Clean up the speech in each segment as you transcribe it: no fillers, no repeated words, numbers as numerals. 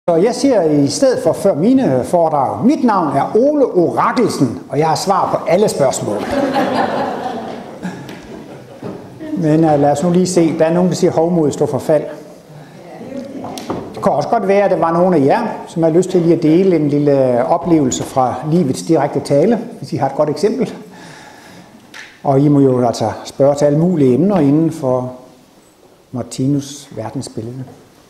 Og jeg siger i stedet for før mine foredrag, mit navn er Ole Orakelsen, og jeg har svar på alle spørgsmål. Men lad os nu lige se, der er nogen, der siger hovmod står for fald. Det kan også godt være, at der var nogen af jer, som har lyst til lige at dele en lille oplevelse fra livets direkte tale, hvis I har et godt eksempel. Og I må jo altså spørge til alle mulige emner inden for Martinus verdensbillede.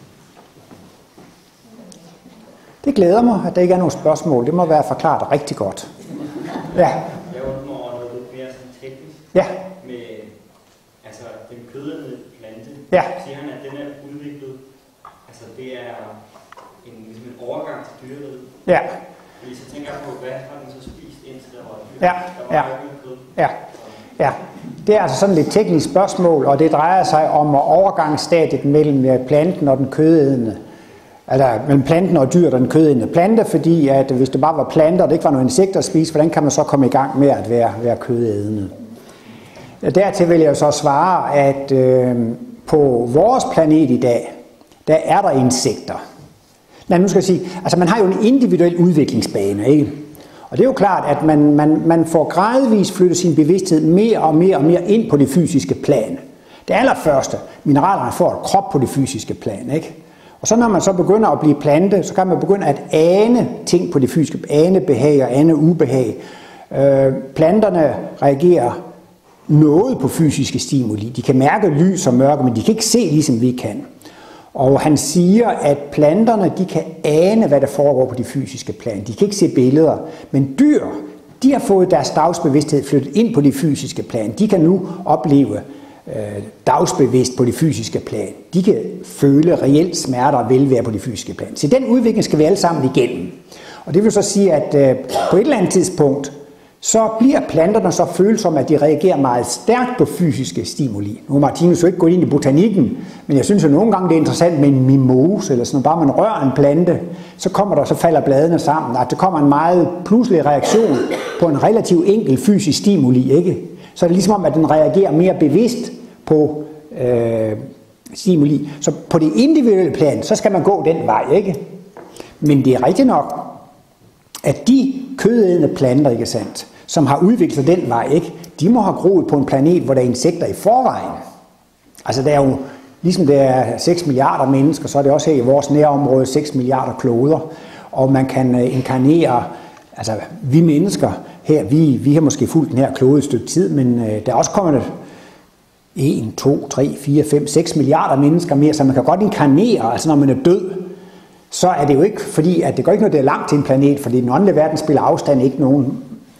Det glæder mig, at der ikke er nogen spørgsmål. Det må være forklaret rigtig godt. Ja. Jeg undrer mig over noget lidt mere sådan teknisk. Ja. Med altså den kødende plante. Ja. Siger han, at den er udviklet. Altså det er ligesom en overgang til dyreriget. Ja. Fordi så tænker jeg på, hvad har den så spist indtil der var dyr? Ja. Der var ikke kød. Ja. Ja. Det er altså sådan et teknisk spørgsmål, og det drejer sig om overgangsstadiet mellem planten og den kødædende. Altså mellem planten og dyr og den kødædende plante, fordi at hvis det bare var planter, og det ikke var nogle insekter at spise, hvordan kan man så komme i gang med at være kødædende? Dertil vil jeg så svare, at på vores planet i dag, der er der insekter. Nej, nu skal jeg sige, altså man har jo en individuel udviklingsbane, ikke? Og det er jo klart, at man får gradvist flyttet sin bevidsthed mere og mere ind på det fysiske plan. Det allerførste, mineralerne får et krop på det fysiske plan, ikke? Og så når man så begynder at blive plante, så kan man begynde at ane ting på det fysiske, ane behag og ane ubehag. Planterne reagerer noget på fysiske stimuli. De kan mærke lys og mørke, men de kan ikke se ligesom vi kan. Og han siger, at planterne, de kan ane, hvad der foregår på de fysiske plan. De kan ikke se billeder, men dyr, de har fået deres dagsbevidsthed flyttet ind på de fysiske plan. De kan nu opleve dagsbevidst på det fysiske plan. De kan føle reelt smerter og velvære på det fysiske plan. Så den udvikling skal vi alle sammen igennem. Og det vil så sige, at på et eller andet tidspunkt, så bliver planterne så følsomme, at de reagerer meget stærkt på fysiske stimuli. Nu har Martinus jo ikke gået ind i botanikken, men jeg synes jo nogle gange, det er interessant med en mimose, eller sådan, bare man rører en plante, så falder bladene sammen. At der kommer en meget pludselig reaktion på en relativt enkel fysisk stimuli, ikke? Så er det ligesom om, at den reagerer mere bevidst på stimuli. Så på det individuelle plan, så skal man gå den vej, ikke? Men det er rigtigt nok, at de kødædende planter, ikke sandt, som har udviklet sig den vej, ikke, de må have groet på en planet, hvor der er insekter i forvejen. Altså der er jo, ligesom der er 6 milliarder mennesker, så er det også her i vores nærområde 6 milliarder kloder, og man kan inkarnere, altså vi mennesker her, vi har måske fulgt den her klode et stykke tid, men der er også kommet 1, 2, 3, 4, 5, 6 milliarder mennesker mere, så man kan godt inkarnere, altså når man er død, så er det jo ikke fordi, at det går ikke noget, det er langt til en planet, fordi den åndelige verden spiller afstand ikke nogen.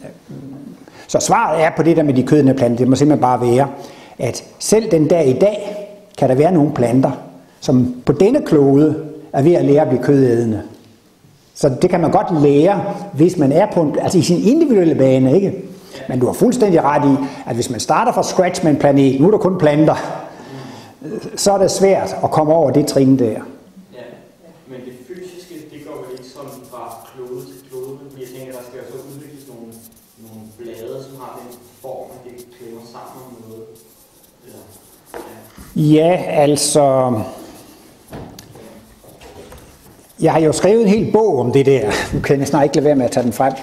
Så svaret er på det der med de kødende planter, det må simpelthen bare være, at selv den dag i dag, kan der være nogle planter, som på denne klode er ved at lære at blive kødædende. Så det kan man godt lære, hvis man er på altså i sin individuelle bane, ikke? Men du har fuldstændig ret i, at hvis man starter fra scratch med en planet, nu er der kun planter, så er det svært at komme over det trin der. Men det fysiske, det går vel ikke sådan fra klode til klode, men jeg tænker, der skal jo så udvikles nogle blade, som har den form, at det klemmer sammen om noget. Eller, ja, altså... Jeg har jo skrevet en hel bog om det der. Nu kan jeg snart ikke lade være med at tage den frem.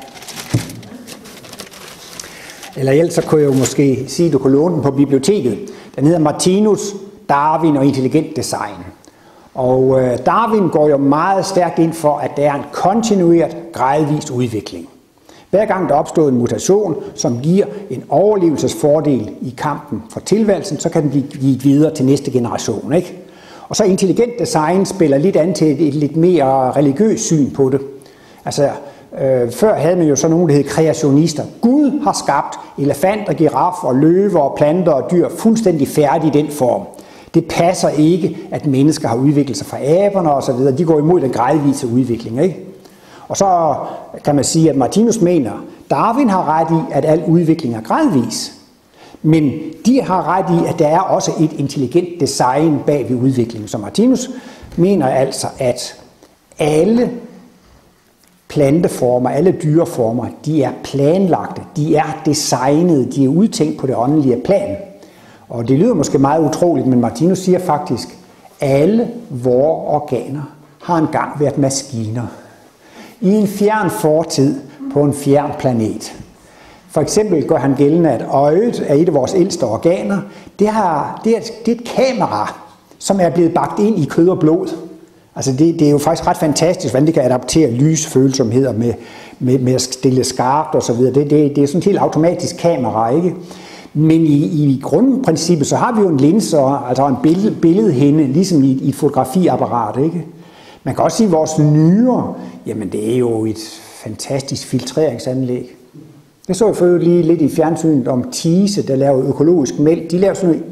Eller ellers så kunne jeg jo måske sige, at du kunne låne den på biblioteket. Den hedder Martinus, Darwin og intelligent design. Og Darwin går jo meget stærkt ind for, at der er en kontinueret, gradvis udvikling. Hver gang der opstår en mutation, som giver en overlevelsesfordel i kampen for tilværelsen, så kan den blive givet videre til næste generation, ikke? Og så intelligent design spiller lidt an til et lidt mere religiøst syn på det. Altså, før havde man jo så nogen, der hed kreationister. Gud har skabt elefanter, giraffer, løver og planter og dyr fuldstændig færdige i den form. Det passer ikke, at mennesker har udviklet sig fra aberne og så videre. De går imod den gradvise udvikling, ikke? Og så kan man sige, at Martinus mener, Darwin har ret i, at al udvikling er gradvis. Men de har ret i, at der er også et intelligent design bag ved udviklingen. Så Martinus mener altså, at alle planteformer, alle dyreformer, de er planlagte, de er designet, de er udtænkt på det åndelige plan. Og det lyder måske meget utroligt, men Martinus siger faktisk, at alle vores organer har engang været maskiner. I en fjern fortid på en fjern planet. For eksempel gør han gældende, at øjet er et af vores ældste organer. Det er et kamera, som er blevet bagt ind i kød og blod. Altså det er jo faktisk ret fantastisk, hvordan det kan adaptere lysfølsomheder med at stille skarpt og så videre. Det er sådan et helt automatisk kamera, ikke? Men i grundprincippet, så har vi jo en linse, altså en billedhænde, ligesom i et fotografiapparat, ikke? Man kan også sige, at vores nyrer, jamen det er jo et fantastisk filtreringsanlæg. Jeg så jo lige lidt i fjernsynet om Thise, der laver økologisk mælk. De laver sådan noget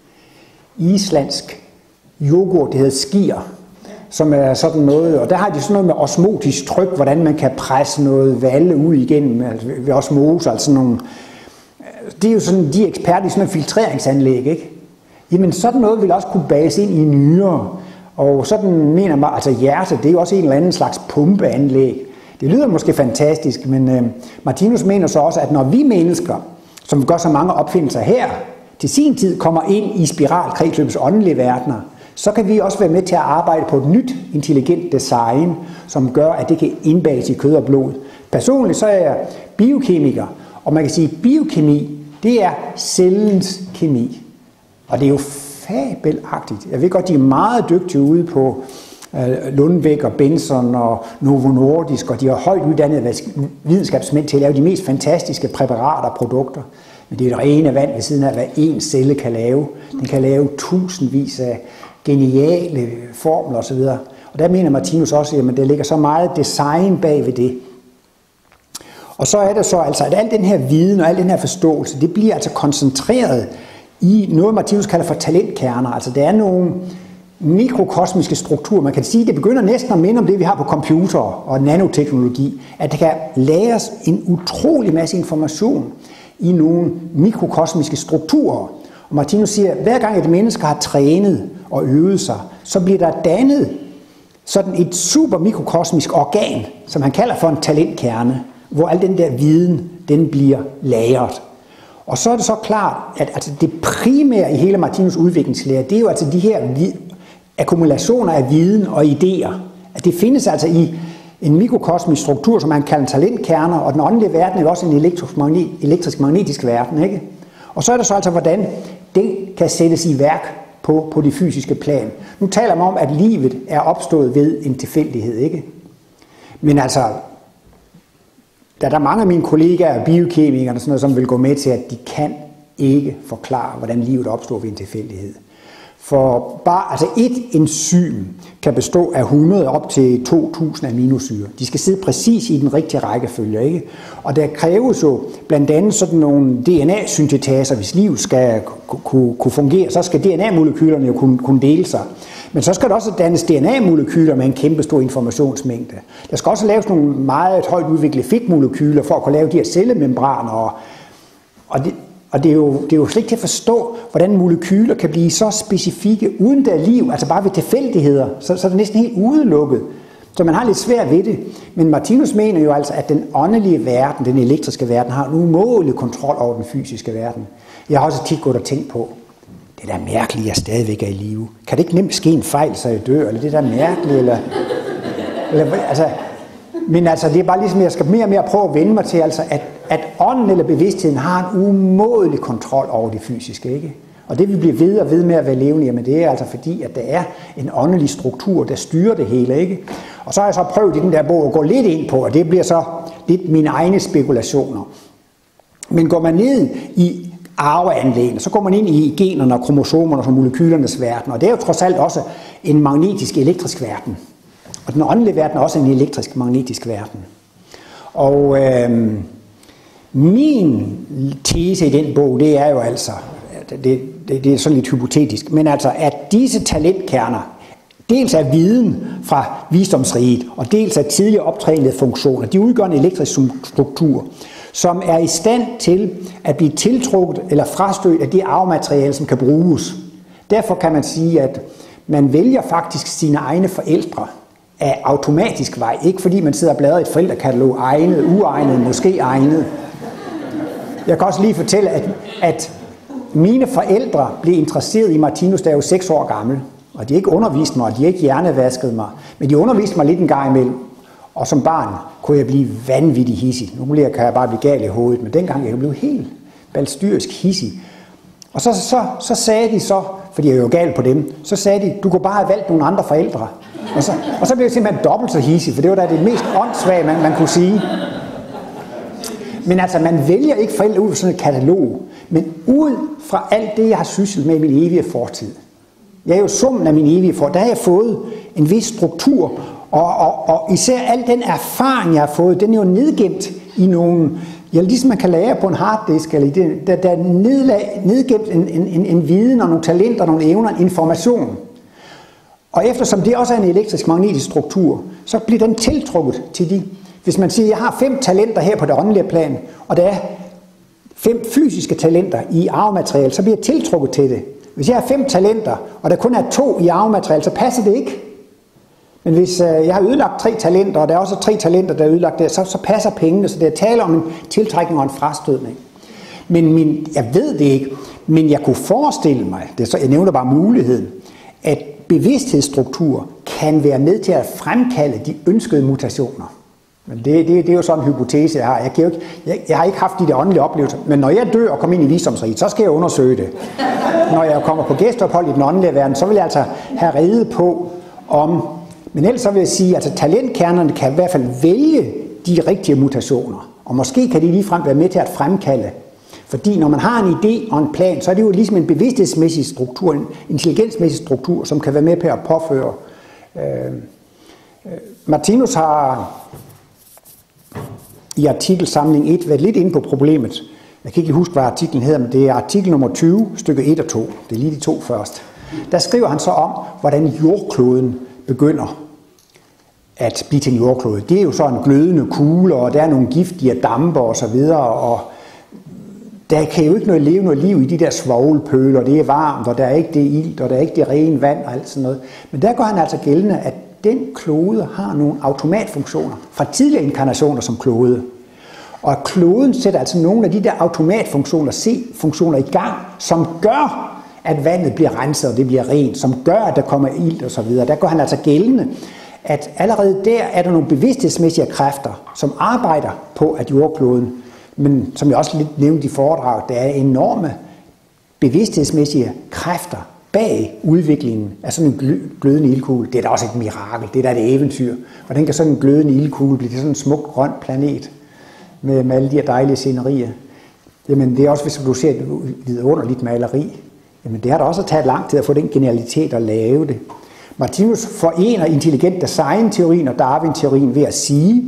islandsk yoghurt, det hedder Skier, som er sådan noget, og der har de sådan noget med osmotisk tryk, hvordan man kan presse noget valle ud igennem altså ved osmose, altså sådan nogle. Det er jo sådan, de er eksperter i sådan et filtreringsanlæg, ikke? Jamen sådan noget vil også kunne bages ind i nyrer, og sådan mener man, altså hjertet, det er jo også en eller anden slags pumpeanlæg. Det lyder måske fantastisk, men Martinus mener så også, at når vi mennesker, som gør så mange opfindelser her, til sin tid kommer ind i spiralkredsløbets åndelige verdener, så kan vi også være med til at arbejde på et nyt intelligent design, som gør, at det kan indbages i kød og blod. Personligt så er jeg biokemiker, og man kan sige, at biokemi, det er cellens kemi. Og det er jo fabelagtigt. Jeg ved godt, de er meget dygtige ude på Lundbæk og Benson og Novo Nordisk, og de har højt uddannede videnskabsmænd til at lave de mest fantastiske præparater og produkter. Men det er et rene vand ved siden af, hvad en celle kan lave. Den kan lave tusindvis af geniale formler osv. Og der mener Martinus også, at der ligger så meget design bag ved det. Og så er det så altså, at al den her viden og al den her forståelse, det bliver altså koncentreret i noget, Martinus kalder for talentkerner. Altså der er nogle mikrokosmiske strukturer. Man kan sige, at det begynder næsten at minde om det, vi har på computer og nanoteknologi. At der kan læres en utrolig masse information i nogle mikrokosmiske strukturer. Og Martinus siger, at hver gang et menneske har trænet og øvet sig, så bliver der dannet sådan et super mikrokosmisk organ, som han kalder for en talentkerne, hvor al den der viden, den bliver lagret. Og så er det så klart, at altså det primære i hele Martinus udviklingslære, det er jo altså de her akkumulationer af viden og idéer. At det findes altså i en mikrokosmisk struktur, som man kalder talentkerner, og den åndelige verden er også en elektrisk-magnetisk verden, ikke? Og så er det så altså, hvordan det kan sættes i værk på det fysiske plan. Nu taler man om, at livet er opstået ved en tilfældighed, ikke? Men altså, der er mange af mine kollegaer, biokemikere og sådan noget, som vil gå med til, at de kan ikke forklare, hvordan livet opstår ved en tilfældighed. For bare altså et enzym kan bestå af 100 op til 2000 aminosyrer. De skal sidde præcis i den rigtige rækkefølge, ikke? Og der kræves jo blandt andet sådan nogle DNA-syntetaser, hvis livet skal kunne fungere, så skal DNA-molekylerne jo kunne dele sig. Men så skal der også dannes DNA-molekyler med en kæmpe stor informationsmængde. Der skal også laves nogle meget højt udviklede fedtmolekyler for at kunne lave de her cellemembraner. Og det er jo slet ikke til at forstå, hvordan molekyler kan blive så specifikke uden der liv, altså bare ved tilfældigheder, så er det næsten helt udelukket. Så man har lidt svært ved det. Men Martinus mener jo altså, at den åndelige verden, den elektriske verden, har en umådelig kontrol over den fysiske verden. Jeg har også tit gået og tænkt på, det er da mærkeligt, at jeg stadigvæk er i live. Kan det ikke nemt ske en fejl, så jeg dør? Eller det er da mærkeligt? Eller altså, men altså, det er bare ligesom, jeg skal mere og mere prøve at vende mig til, altså, at ånden eller bevidstheden har en umådelig kontrol over det fysiske, ikke? Og det vi bliver ved og ved med at være levende, jamen det er altså fordi, at der er en åndelig struktur, der styrer det hele, ikke? Og så har jeg så prøvet i den der bog at gå lidt ind på, og det bliver så lidt mine egne spekulationer. Men går man ned i arveanlægene, så går man ind i generne og kromosomerne og molekylernes verden, og det er jo trods alt også en magnetisk-elektrisk verden. Og den åndelige verden er også en elektrisk-magnetisk verden. Og min tese i den bog, det er jo altså, det er sådan lidt hypotetisk, men altså, at disse talentkerner, dels er viden fra visdomsriget, og dels er tidligere optrænede funktioner, de udgør en elektrisk struktur, som er i stand til at blive tiltrukket eller frastødt af det arvemateriale, som kan bruges. Derfor kan man sige, at man vælger faktisk sine egne forældre af automatisk vej, ikke fordi man sidder og bladrer et forældrekatalog, egnet, uegnet, måske egnet. Jeg kan også lige fortælle, at mine forældre blev interesseret i Martinus, da jeg var 6 år gammel. Og de har ikke undervist mig, og de har ikke hjernevasket mig. Men de underviste mig lidt en gang imellem. Og som barn kunne jeg blive vanvittig hissig. Nu kan jeg bare blive gal i hovedet, men dengang jeg blev helt balstyrisk hissig. Og så sagde de så, fordi jeg er jo gal på dem, så sagde de, du kunne bare have valgt nogle andre forældre. Og så blev jeg simpelthen dobbelt så hissig, for det var da det mest åndssvage, man kunne sige. Men altså, man vælger ikke forældre ud fra sådan et katalog, men ud fra alt det, jeg har syslet med i min evige fortid. Jeg er jo summen af min evige fortid. Der har jeg fået en vis struktur, og især al den erfaring, jeg har fået, den er jo nedgemt i nogle, ja, ligesom man kan lære på en harddisk, eller der er nedgemt en viden og nogle talenter, nogle evner, en information. Og eftersom det også er en elektrisk-magnetisk struktur, så bliver den tiltrukket til de. Hvis man siger, jeg har 5 talenter her på det åndelige plan, og der er 5 fysiske talenter i arvemateriale, så bliver jeg tiltrukket til det. Hvis jeg har 5 talenter, og der kun er 2 i arvemateriale, så passer det ikke. Men hvis jeg har ødelagt 3 talenter, og der er også 3 talenter, der er ødelagt der, så passer pengene, så det er tale om en tiltrækning og en frastødning. Men jeg ved det ikke, men jeg kunne forestille mig, jeg nævner bare muligheden, at bevidsthedsstruktur kan være med til at fremkalde de ønskede mutationer. Men det er jo sådan en hypotese, jeg har. Jeg har ikke haft de der åndelige oplevelser, men når jeg dør og kommer ind i visdomsriget, så skal jeg undersøge det. Når jeg kommer på gæsteophold i den åndelige verden, så vil jeg altså have redet på om. Men ellers så vil jeg sige, at talentkernerne kan i hvert fald vælge de rigtige mutationer. Og måske kan de ligefrem være med til at fremkalde. Fordi når man har en idé og en plan, så er det jo ligesom en bevidsthedsmæssig struktur, en intelligensmæssig struktur, som kan være med på at påføre. Martinus har i artikelsamling 1 været lidt inde på problemet. Jeg kan ikke huske, hvad artiklen hedder, men det er artikel nummer 20, stykke 1 og 2. Det er lige de 2 først. Der skriver han så om, hvordan jordkloden begynder at blive til en jordklode. Det er jo så en glødende kugle, og der er nogle giftige damper og så videre, og der kan jo ikke leve noget liv i de der svovlpøler, det er varmt, og der er ikke det ilt, og der er ikke det rene vand og alt sådan noget. Men der går han altså gældende, at den klode har nogle automatfunktioner fra tidligere inkarnationer som klode. Og kloden sætter altså nogle af de der automatfunktioner, C-funktioner i gang, som gør, at vandet bliver renset, og det bliver rent, som gør, at der kommer ilt og så videre. Der går han altså gældende, at allerede der er der nogle bevidsthedsmæssige kræfter, som arbejder på, at jordkloden, men som jeg også lidt nævnte i foredraget, der er enorme bevidsthedsmæssige kræfter bag udviklingen af sådan en glødende ildkugle. Det er da også et mirakel, det er da et eventyr. Hvordan kan sådan en glødende ildkugle blive til sådan en smuk grøn planet med alle de her dejlige scenerier? Jamen det er også, hvis du ser et vidunderligt maleri, jamen det har da også taget lang tid at få den genialitet at lave det. Martinus forener intelligent design-teorien og Darwin-teorien ved at sige,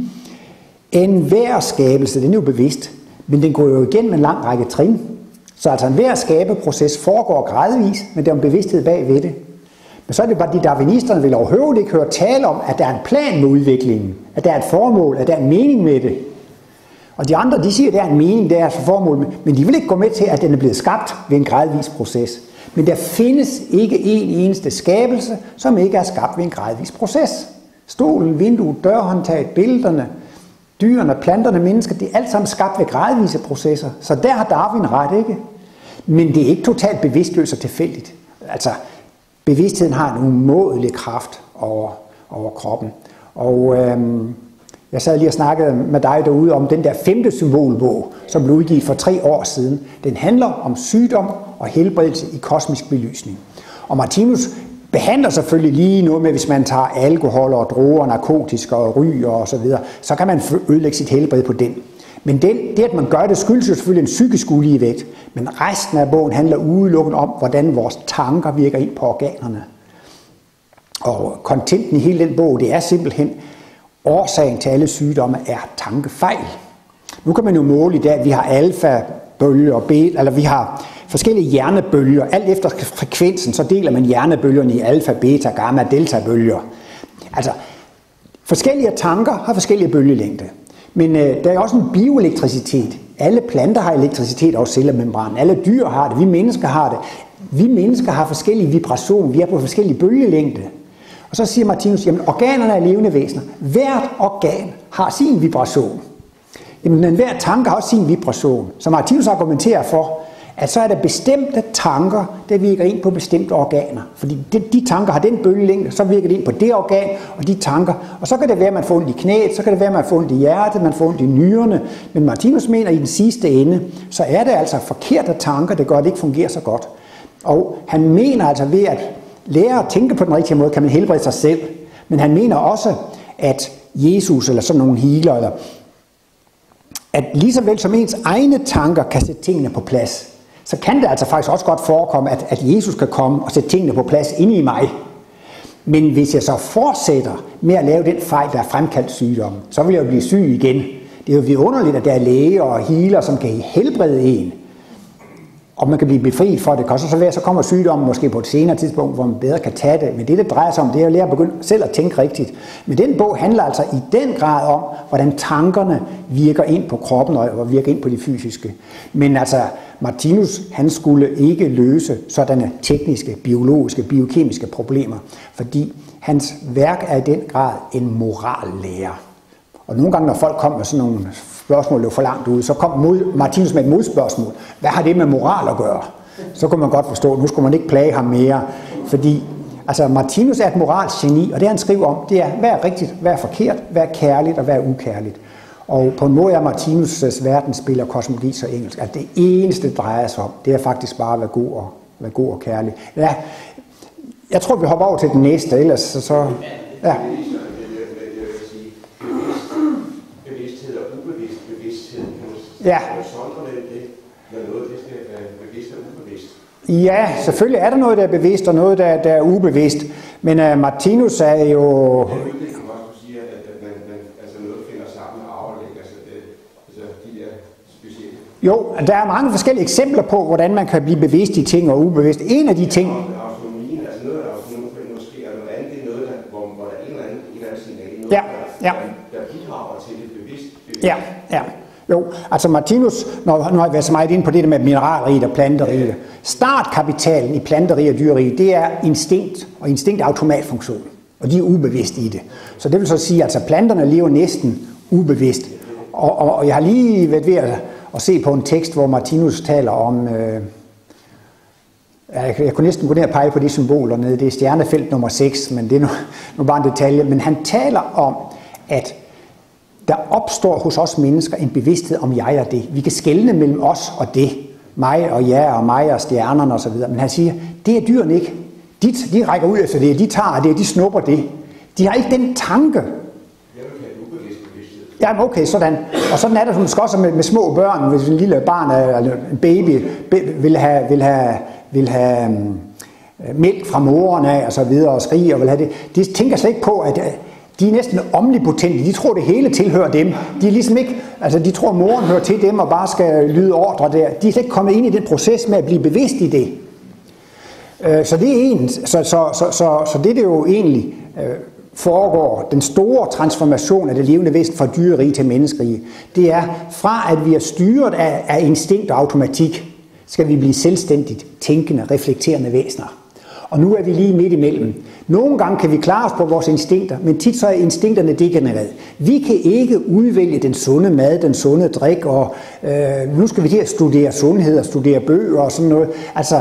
enhver skabelse, den er jo bevidst, men den går jo igennem en lang række trin. Så altså enhver skabeproces foregår gradvis, men der er en bevidsthed bag ved det. Men så er det bare, de darwinisterne vil overhovedet ikke høre tale om, at der er en plan med udviklingen, at der er et formål, at der er en mening med det. Og de andre, de siger, at der er en mening, der er et formål, men de vil ikke gå med til, at den er blevet skabt ved en gradvis proces. Men der findes ikke en eneste skabelse, som ikke er skabt ved en gradvis proces. Stolen, vinduet, dørhåndtaget, billederne, dyrene, planterne, mennesker, det er alt sammen skabt ved gradvise processer. Så der har Darwin ret, ikke? Men det er ikke totalt bevidstløst og tilfældigt. Altså, bevidstheden har en umådelig kraft over kroppen. Og jeg sad lige og snakkede med dig derude om den der 5. symbolbog, som blev udgivet for 3 år siden. Den handler om sygdom og helbredelse i kosmisk belysning. Og Martinus behandler selvfølgelig lige noget med, hvis man tager alkohol og droger, narkotiske og ryger og så videre, så kan man ødelægge sit helbred på den. Men det, at man gør det, skyldes jo selvfølgelig en psykisk uligevægt. Men resten af bogen handler udelukkende om, hvordan vores tanker virker ind på organerne. Og kontenten i hele den bog, det er simpelthen, årsagen til alle sygdomme er tankefejl. Nu kan man jo måle i dag, at vi har alfa-bølger og beta, eller vi har forskellige hjernebølger. Alt efter frekvensen, så deler man hjernebølgerne i alfa, beta, gamma, delta-bølger. Altså, forskellige tanker har forskellige bølgelængde. Men der er også en bioelektricitet. Alle planter har elektricitet over cellemembranen. Alle dyr har det. Vi mennesker har det. Vi mennesker har forskellige vibrationer. Vi er på forskellige bølgelængde. Og så siger Martinus, jamen organerne er levende væsener. Hvert organ har sin vibration. Jamen hver tanke har også sin vibration. Så Martinus argumenterer for, at så er der bestemte tanker, der virker ind på bestemte organer. Fordi de tanker har den bølgelængde, så virker det ind på det organ, og de tanker. Og så kan det være, at man får ondt i knæet, så kan det være, at man får ondt i hjertet, man får ondt i nyrerne. Men Martinus mener, at i den sidste ende, så er det altså forkerte tanker, der gør, at det ikke fungerer så godt. Og han mener altså, ved at lære at tænke på den rigtige måde, kan man helbrede sig selv. Men han mener også, at Jesus, eller sådan nogle healer, eller at lige så vel som ens egne tanker kan sætte tingene på plads, så kan det altså faktisk også godt forekomme, at Jesus kan komme og sætte tingene på plads inde i mig. Men hvis jeg så fortsætter med at lave den fejl, der er fremkaldt sygdommen, så vil jeg jo blive syg igen. Det er jo vidunderligt, at der er læger og healer, som kan helbrede en. Og man kan blive befriet for det. Kan så være, så kommer sygdommen måske på et senere tidspunkt, hvor man bedre kan tage det. Men det drejer sig om, det er at lære at begynde selv at tænke rigtigt. Men den bog handler altså i den grad om, hvordan tankerne virker ind på kroppen og virker ind på det fysiske. Men altså, Martinus, han skulle ikke løse sådanne tekniske, biologiske, biokemiske problemer, fordi hans værk er i den grad en morallære. Og nogle gange, når folk kommer med sådan nogle spørgsmål, løb for langt ud, så kom Martinus med et modspørgsmål. Hvad har det med moral at gøre? Så kunne man godt forstå, at nu skulle man ikke plage ham mere. Fordi altså, Martinus er et moralsgeni, og det han skriver om, det er, hvad er rigtigt, hvad er forkert, hvad er kærligt og hvad er ukærligt. Og på en måde er Martinus' verdensbillede og kosmologi så engelsk, at det eneste, det drejer sig om, det er faktisk bare at være god og kærlig. Ja, jeg tror, vi hopper over til den næste, ellers så ja. Ja. Ja, selvfølgelig er der noget, der er bevidst, og noget, der er ubevidst. Men Martinus er jo... Jo, der er mange forskellige eksempler på, hvordan man kan blive bevidst i ting og ubevidst. En af de ting... Ja, ja. Ja, ja. Jo, altså Martinus, når har jeg været så meget inde på det der med mineralrigt og planteriget. Startkapitalen i planteriget og dyreriget, det er instinkt og instinkt-automatfunktion, og de er ubevidste i det. Så det vil så sige, at altså, planterne lever næsten ubevidst. Og jeg har lige været ved at se på en tekst, hvor Martinus taler om, jeg kunne næsten gå ned og pege på de symboler nede, det er stjernefelt nummer 6, men det er nu bare en detalje, men han taler om, at der opstår hos os mennesker en bevidsthed om jeg og det. Vi kan skelne mellem os og det. Mig og jer og mig og stjernerne osv. Men han siger, det er dyrene ikke. De rækker ud efter det, de tager det, de snupper det. De har ikke den tanke. Jeg vil kalde det ubevidst bevidsthed. Ja, okay, sådan. Og sådan er det måske også med små børn. Hvis en lille barn eller en baby vil have mælk fra moren af og så videre og skriger og vil have det. De tænker slet ikke på, at de er næsten omnipotente. De tror, det hele tilhører dem. De er ligesom ikke, altså de tror, moren hører til dem og bare skal lyde ordre der. De er slet ikke kommet ind i den proces med at blive bevidst i det. Så det er en, så det jo egentlig foregår, den store transformation af det levende væsen fra dyrerige til menneskerige, det er fra at vi er styret af instinkt og automatik, skal vi blive selvstændigt tænkende, reflekterende væsener. Og nu er vi lige midt imellem. Nogle gange kan vi klare os på vores instinkter, men tit så er instinkterne degenereret. Vi kan ikke udvælge den sunde mad, den sunde drik, og nu skal vi til at studere sundhed og studere bøger og sådan noget. Altså,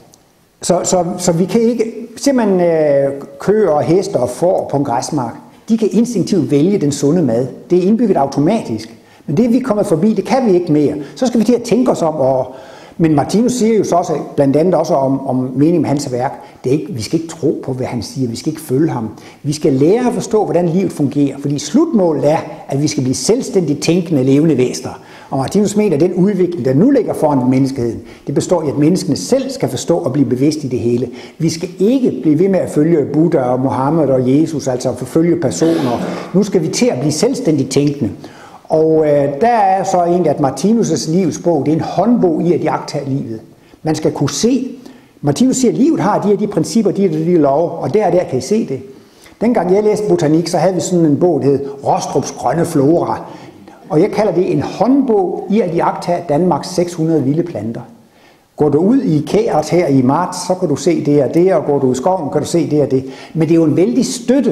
så vi kan ikke, simpelthen køer og heste og får på en græsmark, de kan instinktivt vælge den sunde mad. Det er indbygget automatisk. Men det vi er kommet forbi, det kan vi ikke mere. Så skal vi til at tænke os om. Men Martinus siger jo så også, blandt andet også om meningen med hans værk, det er ikke, vi skal ikke tro på, hvad han siger, vi skal ikke følge ham. Vi skal lære at forstå, hvordan livet fungerer, fordi slutmålet er, at vi skal blive selvstændigt tænkende, levende væsener. Og Martinus mener, at den udvikling, der nu ligger foran menneskeheden, det består i, at menneskene selv skal forstå og blive bevidst i det hele. Vi skal ikke blive ved med at følge Buddha og Mohammed og Jesus, altså at forfølge personer. Nu skal vi til at blive selvstændigt tænkende. Og der er så egentlig, at Martinus' livsbog, det er en håndbog i at iagttage livet. Man skal kunne se. Martinus siger, at livet har de principper, de lov, og der kan I se det. Dengang jeg læste botanik, så havde vi sådan en bog, der hed Rostrups grønne flora. Og jeg kalder det en håndbog i at iagttage Danmarks 600 vilde planter. Går du ud i Kæret her i marts, så kan du se det og det, og går du i skoven, kan du se det og det. Men det er jo en vældig støtte,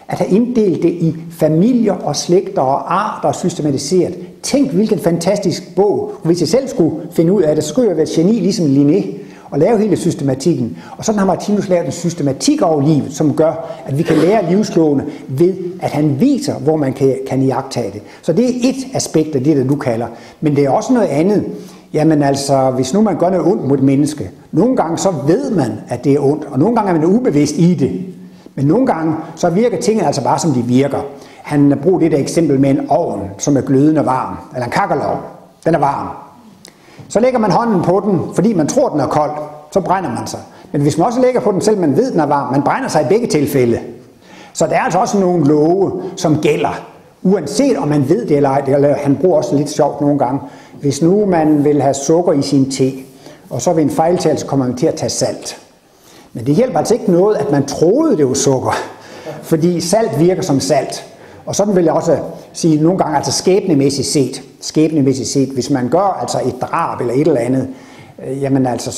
at have inddelt det i familier og slægter og arter og systematiseret. Tænk, hvilken fantastisk bog. Hvis jeg selv skulle finde ud af det, så skulle jeg være et geni ligesom Linné og lave hele systematikken. Og sådan har Martinus lavet en systematik over livet, som gør, at vi kan lære livslovene ved, at han viser, hvor man kan iagttage det. Så det er et aspekt af det, du kalder. Men det er også noget andet. Jamen altså, hvis nu man gør noget ondt mod et menneske, nogle gange så ved man, at det er ondt, og nogle gange er man ubevidst i det. Men nogle gange så virker tingene altså bare, som de virker. Han bruger det der eksempel med en ovn, som er glødende varm, eller en kakkelovn. Den er varm. Så lægger man hånden på den, fordi man tror, den er kold, så brænder man sig. Men hvis man også lægger på den, selv man ved, den er varm, man brænder sig i begge tilfælde. Så der er altså også nogle love, som gælder, uanset om man ved det eller ej. Eller han bruger også lidt sjovt nogle gange. Hvis nu man vil have sukker i sin te, og så ved en fejltagelse kommer man til at tage salt. Men det hjælper altså ikke noget, at man troede, det var sukker. Fordi salt virker som salt. Og sådan vil jeg også sige nogle gange, altså skæbnemæssigt set, hvis man gør altså et drab eller et eller andet, jamen altså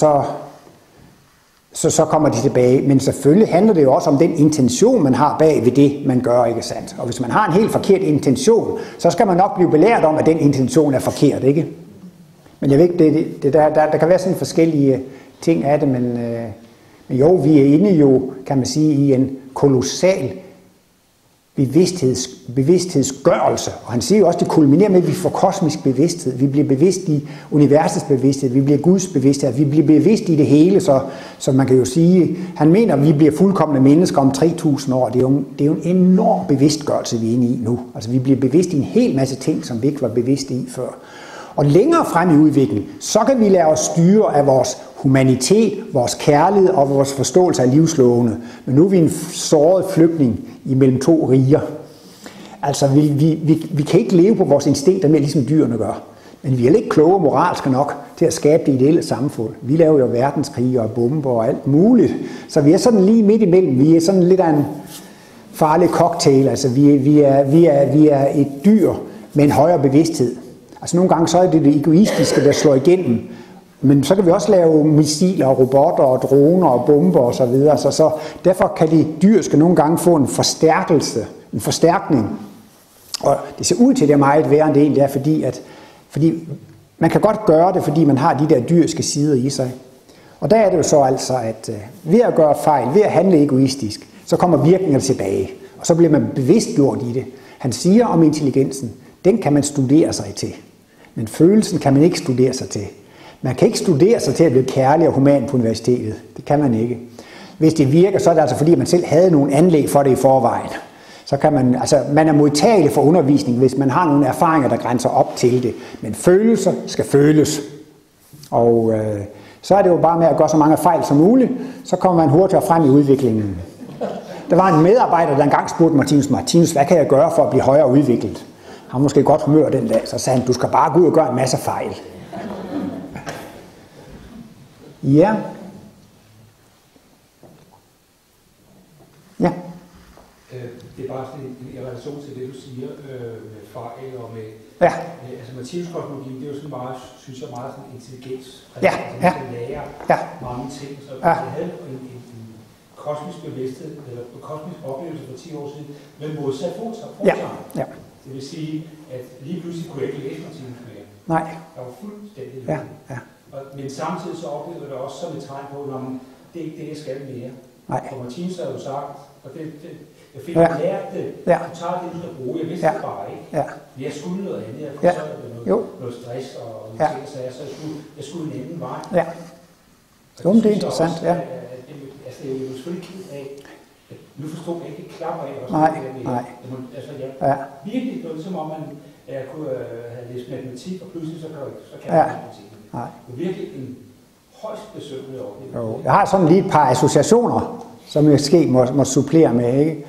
så kommer de tilbage. Men selvfølgelig handler det jo også om den intention, man har bag ved det, man gør, ikke sandt? Og hvis man har en helt forkert intention, så skal man nok blive belært om, at den intention er forkert, ikke? Men jeg ved ikke, der kan være sådan forskellige ting af det, men jo, vi er inde jo, kan man sige, i en kolossal bevidsthedsgørelse. Og han siger jo også, at det kulminerer med, at vi får kosmisk bevidsthed. Vi bliver bevidst i universets bevidsthed. Vi bliver Guds bevidsthed. Vi bliver bevidst i det hele, så man kan jo sige, han mener, at vi bliver fuldkomne mennesker om 3.000 år. Det er jo en enorm bevidstgørelse, vi er inde i nu. Altså vi bliver bevidst i en hel masse ting, som vi ikke var bevidste i før. Og længere frem i udviklingen, så kan vi lade os styre af vores humanitet, vores kærlighed og vores forståelse af livslovene. Men nu er vi en såret flygtning imellem to riger. Altså, vi kan ikke leve på vores instinkter mere, ligesom dyrene gør. Men vi er ikke kloge og moralske nok til at skabe det ideelle samfund. Vi laver jo verdenskrige og bomber og alt muligt. Så vi er sådan lige midt imellem. Vi er sådan lidt af en farlig cocktail. Altså, vi er et dyr med en højere bevidsthed. Altså nogle gange så er det egoistiske, der slår igennem. Men så kan vi også lave missiler, robotter og droner og bomber og så videre. Så derfor kan de dyrske nogle gange få en forstærkning. Og det ser ud til, at det er meget værre end det egentlig er, fordi man kan godt gøre det, fordi man har de der dyrske sider i sig. Og der er det jo så altså, at ved at gøre fejl, ved at handle egoistisk, så kommer virkninger tilbage. Og så bliver man bevidstgjort i det. Han siger om intelligensen, den kan man studere sig til. Men følelsen kan man ikke studere sig til. Man kan ikke studere sig til at blive kærlig og human på universitetet. Det kan man ikke. Hvis det virker, så er det altså fordi, man selv havde nogle anlæg for det i forvejen. Så kan man er modtagelig for undervisning, hvis man har nogle erfaringer, der grænser op til det. Men følelser skal føles. Og så er det jo bare med at gøre så mange fejl som muligt, så kommer man hurtigere frem i udviklingen. Der var en medarbejder, der engang spurgte Martinus, hvad kan jeg gøre for at blive højere udviklet? Han var måske godt humør den dag, så sagde han, du skal bare gå ud og gøre en masse fejl. Ja. Ja. Det er bare sådan i relation til det, du siger med fejl og med... Ja. Altså Martinus-kosmologien, det er jo sådan meget, synes jeg, meget sådan intelligens. Ja. Altså, man kan lære mange ting. Så jeg havde en kosmisk bevidsthed, eller en kosmisk oplevelse for 10 år siden, med modsat fortegn. Ja. Det vil sige, at lige pludselig kunne jeg ikke læse Martinus mere. Nej. Jeg var fuldstændig Ja. Men samtidig så oplevede jeg det også som et tegn på, at det er ikke det, jeg skal mere. Nej. Og Martinus har jo sagt, og jeg fik lært det, du tager det ud at bruge, jeg vidste det bare ikke. Ja. Jeg skulle noget andet, jeg kunne noget stress og ting, så jeg skulle en anden vej. Ja. Jo, det er interessant, også, altså, jeg er jo selvfølgelig ked af, at nu forstår jeg ikke klapper af, Nej. Altså, jeg virkelig det var som om, jeg kunne have læst matematik, og pludselig så kan jeg matematik. Nej. Det er virkelig en højst besøgende oplevelse. Jeg har sådan lige et par associationer, som jeg måske må supplere med, ikke?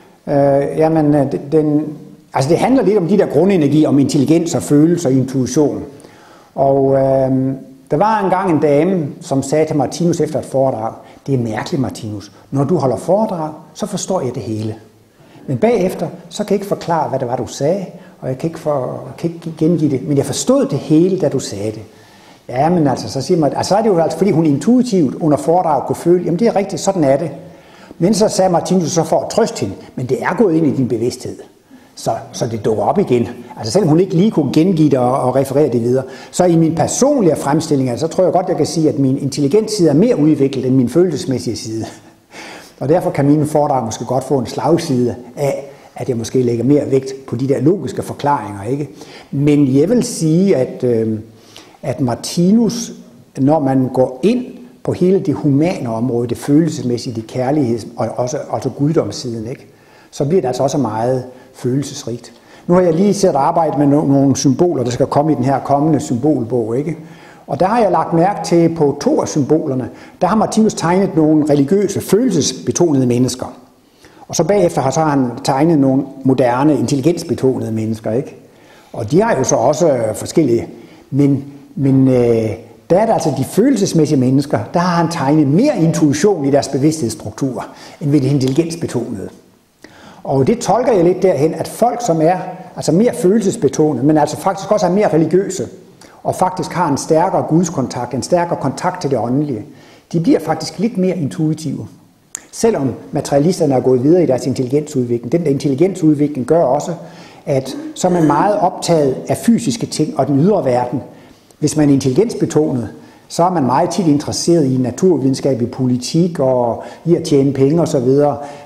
Det handler lidt om de der grundenergi, om intelligens og følelse og intuition. Og der var engang en dame, som sagde til Martinus efter et foredrag, det er mærkeligt, Martinus, når du holder foredrag, så forstår jeg det hele. Men bagefter, så kan jeg ikke forklare, hvad det var, du sagde, og jeg kan ikke gengive det, men jeg forstod det hele, da du sagde det. Ja, men altså, så siger man, så er det jo altså, fordi hun intuitivt under foredrag kunne føle, jamen det er rigtigt, sådan er det. Men så sagde Martinus så for at trøste hende, men det er gået ind i din bevidsthed. Så det dukker op igen. Altså selvom hun ikke lige kunne gengive det og referere det videre. Så i min personlige fremstilling, så tror jeg godt, jeg kan sige, at min intelligensside er mere udviklet end min følelsesmæssige side. Og derfor kan mine foredrag måske godt få en slagside af, at jeg måske lægger mere vægt på de der logiske forklaringer, ikke? Men jeg vil sige, at Martinus, når man går ind på hele det humane område, det følelsesmæssige, det kærligheds- og også guddomssiden, ikke? Så bliver det altså også meget følelsesrigt. Nu har jeg lige set arbejde med nogle symboler, der skal komme i den her kommende symbolbog, ikke? Og der har jeg lagt mærke til på 2 af symbolerne, der har Martinus tegnet nogle religiøse, følelsesbetonede mennesker. Og så bagefter har han tegnet nogle moderne, intelligensbetonede mennesker, ikke? Og de har jo så også forskellige, men der er der altså de følelsesmæssige mennesker, der har han tegnet mere intuition i deres bevidsthedsstruktur, end ved det intelligensbetonede. Og det tolker jeg lidt derhen, at folk, som er altså mere følelsesbetonede, men altså faktisk også er mere religiøse, og faktisk har en stærkere gudskontakt, en stærkere kontakt til det åndelige, de bliver faktisk lidt mere intuitive. Selvom materialisterne er gået videre i deres intelligensudvikling. Den der intelligensudvikling gør også, at så er man meget optaget af fysiske ting og den ydre verden. Hvis man er intelligensbetonet, så er man meget tit interesseret i naturvidenskab, i politik og i at tjene penge osv.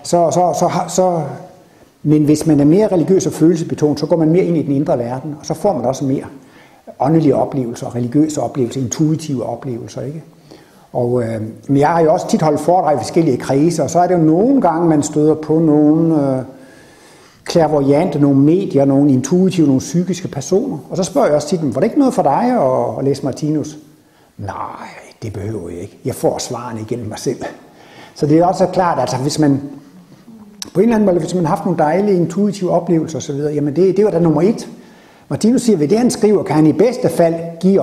Men hvis man er mere religiøs og følelsesbetonet, så går man mere ind i den indre verden, og så får man også mere åndelige oplevelser, religiøse oplevelser, intuitive oplevelser, ikke? Og men jeg har jo også tit holdt foredrag i forskellige kredse, og så er det jo nogle gange, man støder på nogle clairvoyante, nogle medier, nogle intuitive, nogle psykiske personer. Og så spørger jeg også tit dem, var det ikke noget for dig at læse Martinus? Nej, det behøver jeg ikke. Jeg får svarene igennem mig selv. Så det er også klart, at hvis man på en eller anden måde, hvis man har haft nogle dejlige intuitive oplevelser osv., jamen det var da nummer 1. Martinus siger, ved det han skriver, kan han i bedste fald give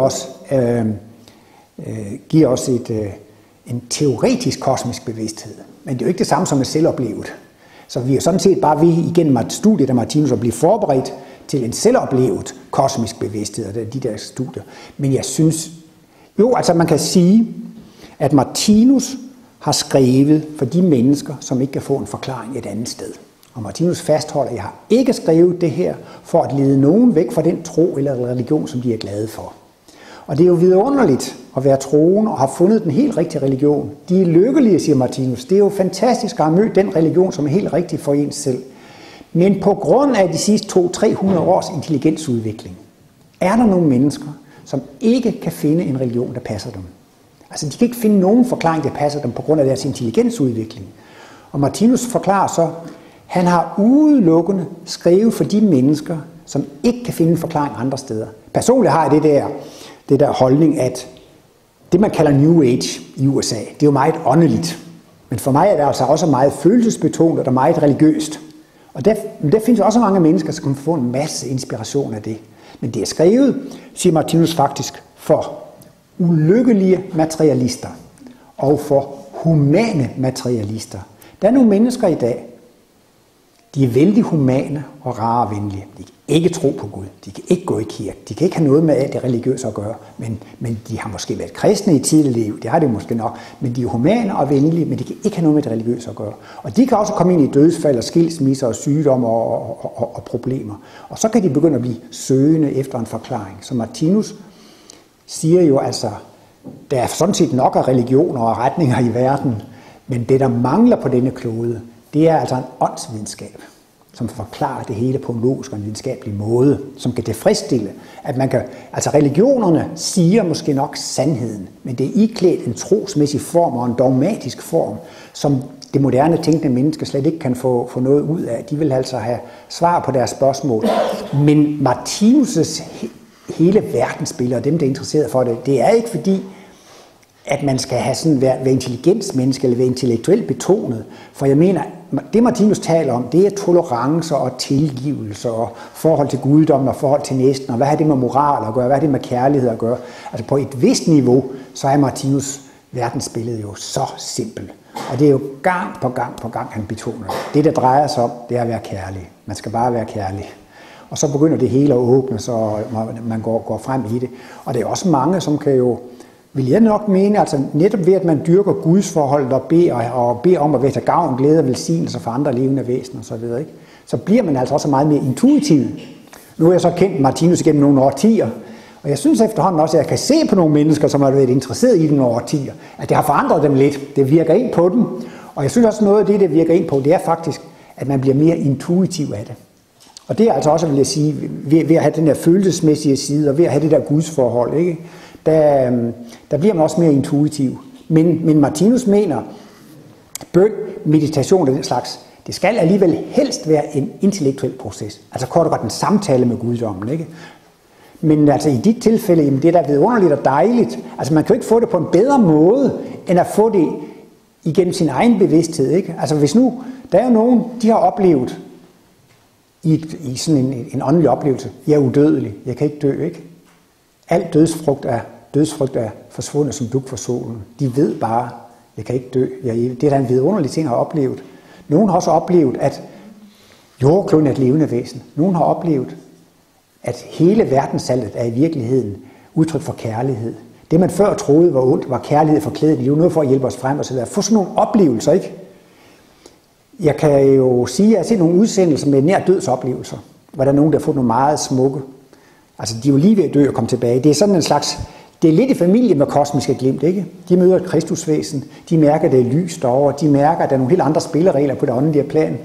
os en teoretisk kosmisk bevidsthed. Men det er jo ikke det samme som at selvoplevet. Så vi er sådan set bare ved igennem et studie af Martinus at blive forberedt til en selvoplevet kosmisk bevidsthed, og de der studier. Men jeg synes, altså man kan sige, at Martinus har skrevet for de mennesker, som ikke kan få en forklaring et andet sted. Og Martinus fastholder, at jeg har ikke skrevet det her for at lede nogen væk fra den tro eller religion, som de er glade for. Og det er jo vidunderligt at være troende og have fundet den helt rigtige religion. De er lykkelige, siger Martinus. Det er jo fantastisk at have mødt den religion, som er helt rigtig for ens selv. Men på grund af de sidste 200-300 års intelligensudvikling, er der nogle mennesker, som ikke kan finde en religion, der passer dem. Altså de kan ikke finde nogen forklaring, der passer dem på grund af deres intelligensudvikling. Og Martinus forklarer så, han har udelukkende skrevet for de mennesker, som ikke kan finde en forklaring andre steder. Personligt har jeg det der holdning, at det man kalder New Age i USA, det er jo meget åndeligt. Men for mig er det altså også meget følelsesbetonet og meget religiøst. Og der findes også mange mennesker, som kan få en masse inspiration af det. Men det er skrevet, siger Martinus faktisk, for ulykkelige materialister og for humane materialister. Der er nogle mennesker i dag, de er vældig humane og rare og venlige. De kan ikke tro på Gud. De kan ikke gå i kirke. De kan ikke have noget med alt det religiøse at gøre. Men de har måske været kristne i tidligere liv. Det har de måske nok. Men de er humane og venlige, men de kan ikke have noget med det religiøse at gøre. Og de kan også komme ind i dødsfald og skilsmisser og sygdomme og problemer. Og så kan de begynde at blive søgende efter en forklaring. Så Martinus siger jo altså, der er sådan set nok af religioner og retninger i verden, men det der mangler på denne klode, det er altså en åndsvidenskab, som forklarer det hele på en logisk og en videnskabelig måde, som kan tilfredsstille, at man kan, altså religionerne siger måske nok sandheden, men det er iklædt en trosmæssig form og en dogmatisk form, som det moderne tænkende menneske slet ikke kan få noget ud af. De vil altså have svar på deres spørgsmål. Men Martinus' hele verdensbillede og dem, der er interesseret for det, det er ikke fordi, at man skal have sådan være intelligensmenneske eller være intellektuelt betonet. For jeg mener, det Martinus taler om, det er tolerance og tilgivelse og forhold til guddommen og forhold til næsten, og hvad har det med moral at gøre, hvad har det med kærlighed at gøre. Altså på et vist niveau, så er Martinus verdensbillede jo så simpelt. Og det er jo gang på gang, han betoner det. Det, der drejer sig om, det er at være kærlig. Man skal bare være kærlig. Og så begynder det hele at åbne, så man går frem i det. Og det er også mange, som kan jo vil jeg nok mene, altså netop ved, at man dyrker Guds forhold og beder om at være til gavn, glæde og velsignelse for andre levende væsener osv., ikke? Så bliver man altså også meget mere intuitiv. Nu har jeg så kendt Martinus igennem nogle årtier, og jeg synes efterhånden også, at jeg kan se på nogle mennesker, som har været interesseret i dem over årtier, at det har forandret dem lidt. Det virker ind på dem. Og jeg synes også, noget af det virker ind på, det er faktisk, at man bliver mere intuitiv af det. Og det er altså også, vil jeg sige, ved at have den der følelsesmæssige side, og ved at have det der gudsforhold, ikke? Der bliver man også mere intuitiv. Men Martinus mener, bøn, meditation og den slags, det skal alligevel helst være en intellektuel proces. Altså kort og godt en samtale med guddommen, ikke? Men altså i dit tilfælde, jamen det er da vidunderligt og dejligt. Altså man kan jo ikke få det på en bedre måde, end at få det igennem sin egen bevidsthed, ikke? Altså hvis nu, der er jo nogen, de har oplevet i sådan en åndelig oplevelse, jeg er udødelig, jeg kan ikke dø, ikke? Al dødsfrygt er forsvundet som dug for solen. De ved bare, jeg kan ikke dø. Det er da en vidunderlig ting, jeg har oplevet. Nogen har også oplevet, at jordkloden er et levende væsen. Nogen har oplevet, at hele verdenssalget er i virkeligheden udtryk for kærlighed. Det man før troede var ondt, var kærlighed for klædet. Det er jo noget for at hjælpe os frem og så videre. Få sådan nogle oplevelser, ikke? Jeg kan jo sige, at jeg har set nogle udsendelser med nær dødsoplevelser, hvor der er nogen, der har fået nogle meget smukke. Altså, de er jo lige ved at dø og komme tilbage. Det er sådan en slags, det er lidt i familie med kosmiske glimt, ikke? De møder et kristusvæsen, de mærker, at det er lyst derovre, de mærker, at der er nogle helt andre spilleregler på det åndelige plan.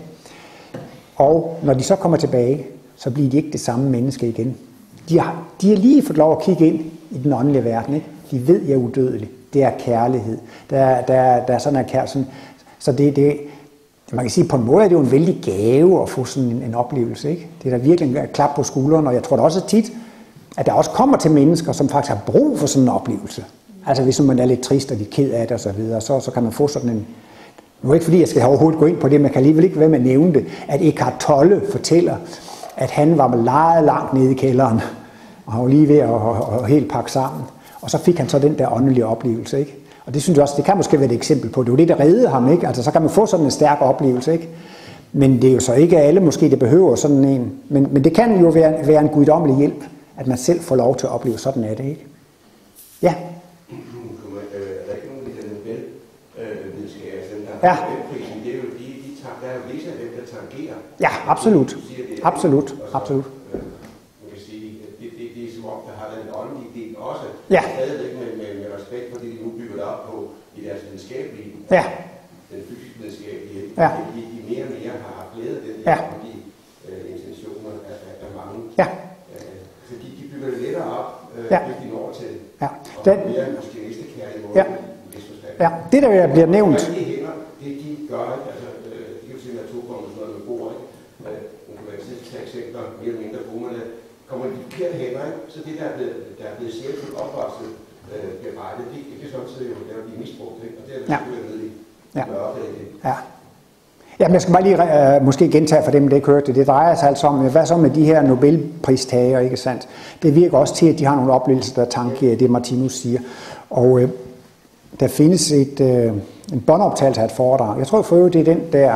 Og når de så kommer tilbage, så bliver de ikke det samme menneske igen. De har lige fået lov at kigge ind i den åndelige verden, ikke? De ved, at jeg er udødelig. Det er kærlighed. Der er sådan en kærlighed. Så det man kan sige, på en måde er det jo en vældig gave at få sådan en oplevelse, ikke? Det er da virkelig en klap på skulderen, og jeg tror da også tit, at der også kommer til mennesker, som faktisk har brug for sådan en oplevelse. Altså hvis man er lidt trist og lidt ked af det og så videre, så kan man få sådan en... Nu er ikke fordi, jeg skal overhovedet gå ind på det, men jeg kan alligevel ikke være med at nævne det, at Eckhart Tolle fortæller, at han var meget langt nede i kælderen, og han var lige ved at helt pakke sammen. Og så fik han så den der åndelige oplevelse, ikke? Og det synes jeg også, det kan måske være et eksempel på. Det er jo det, der reddede ham, ikke? Altså så kan man få sådan en stærk oplevelse, ikke? Men det er jo så ikke alle måske, der behøver sådan en. Men det kan jo være en guddommelig hjælp, at man selv får lov til at opleve sådan af det, ikke? Ja. Er der ikke nogen af de der Nobelvidenskaber, ja. Nobelprisen, det er jo der er jo visse af dem, der tangerer. Ja, absolut. Absolut. Absolut. Man kan sige, det er som om, der har den åndelige del også. Ja. Stadigvæk med respekt for det, de nu bygger det op på i deres videnskabelige. Ja. Den fysisk videnskabelige. Ja. De mere og mere har glædet den ja. åndelige intentioner af mange. Ja. Fordi de bygger det lettere op, hvis de når til. Ja. Og mere måske næstekærlig måde. Ja. Ja. Det der bliver nævnt. Det de gør, altså det kan vi se med atomformen og sådan noget med bord, ikke? Man kan være til eksempler, mere eller mindre bruger man det. Kommer de forkerte hænder, ikke? Så det der er blevet sjældent opvokset berettet, det kan samtidig jo der blive misbrugt, ikke? Og det er vi selvfølgelig nede i mørke. Ja. Jamen, jeg skal bare lige måske gentage for dem, der ikke hørte det. Det drejer sig altså om, hvad så med de her Nobelpristager, ikke sandt? Det virker også til, at de har nogle oplevelser, der tankerer det, Martinus siger. Og der findes en båndoptagelse af et foredrag. Jeg tror for øvrigt, det er den der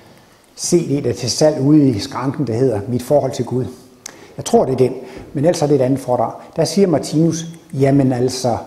CD, der er til salg ude i skranken, der hedder Mit forhold til Gud. Jeg tror, det er den, men ellers er det et andet foredrag. Der siger Martinus, jamen altså,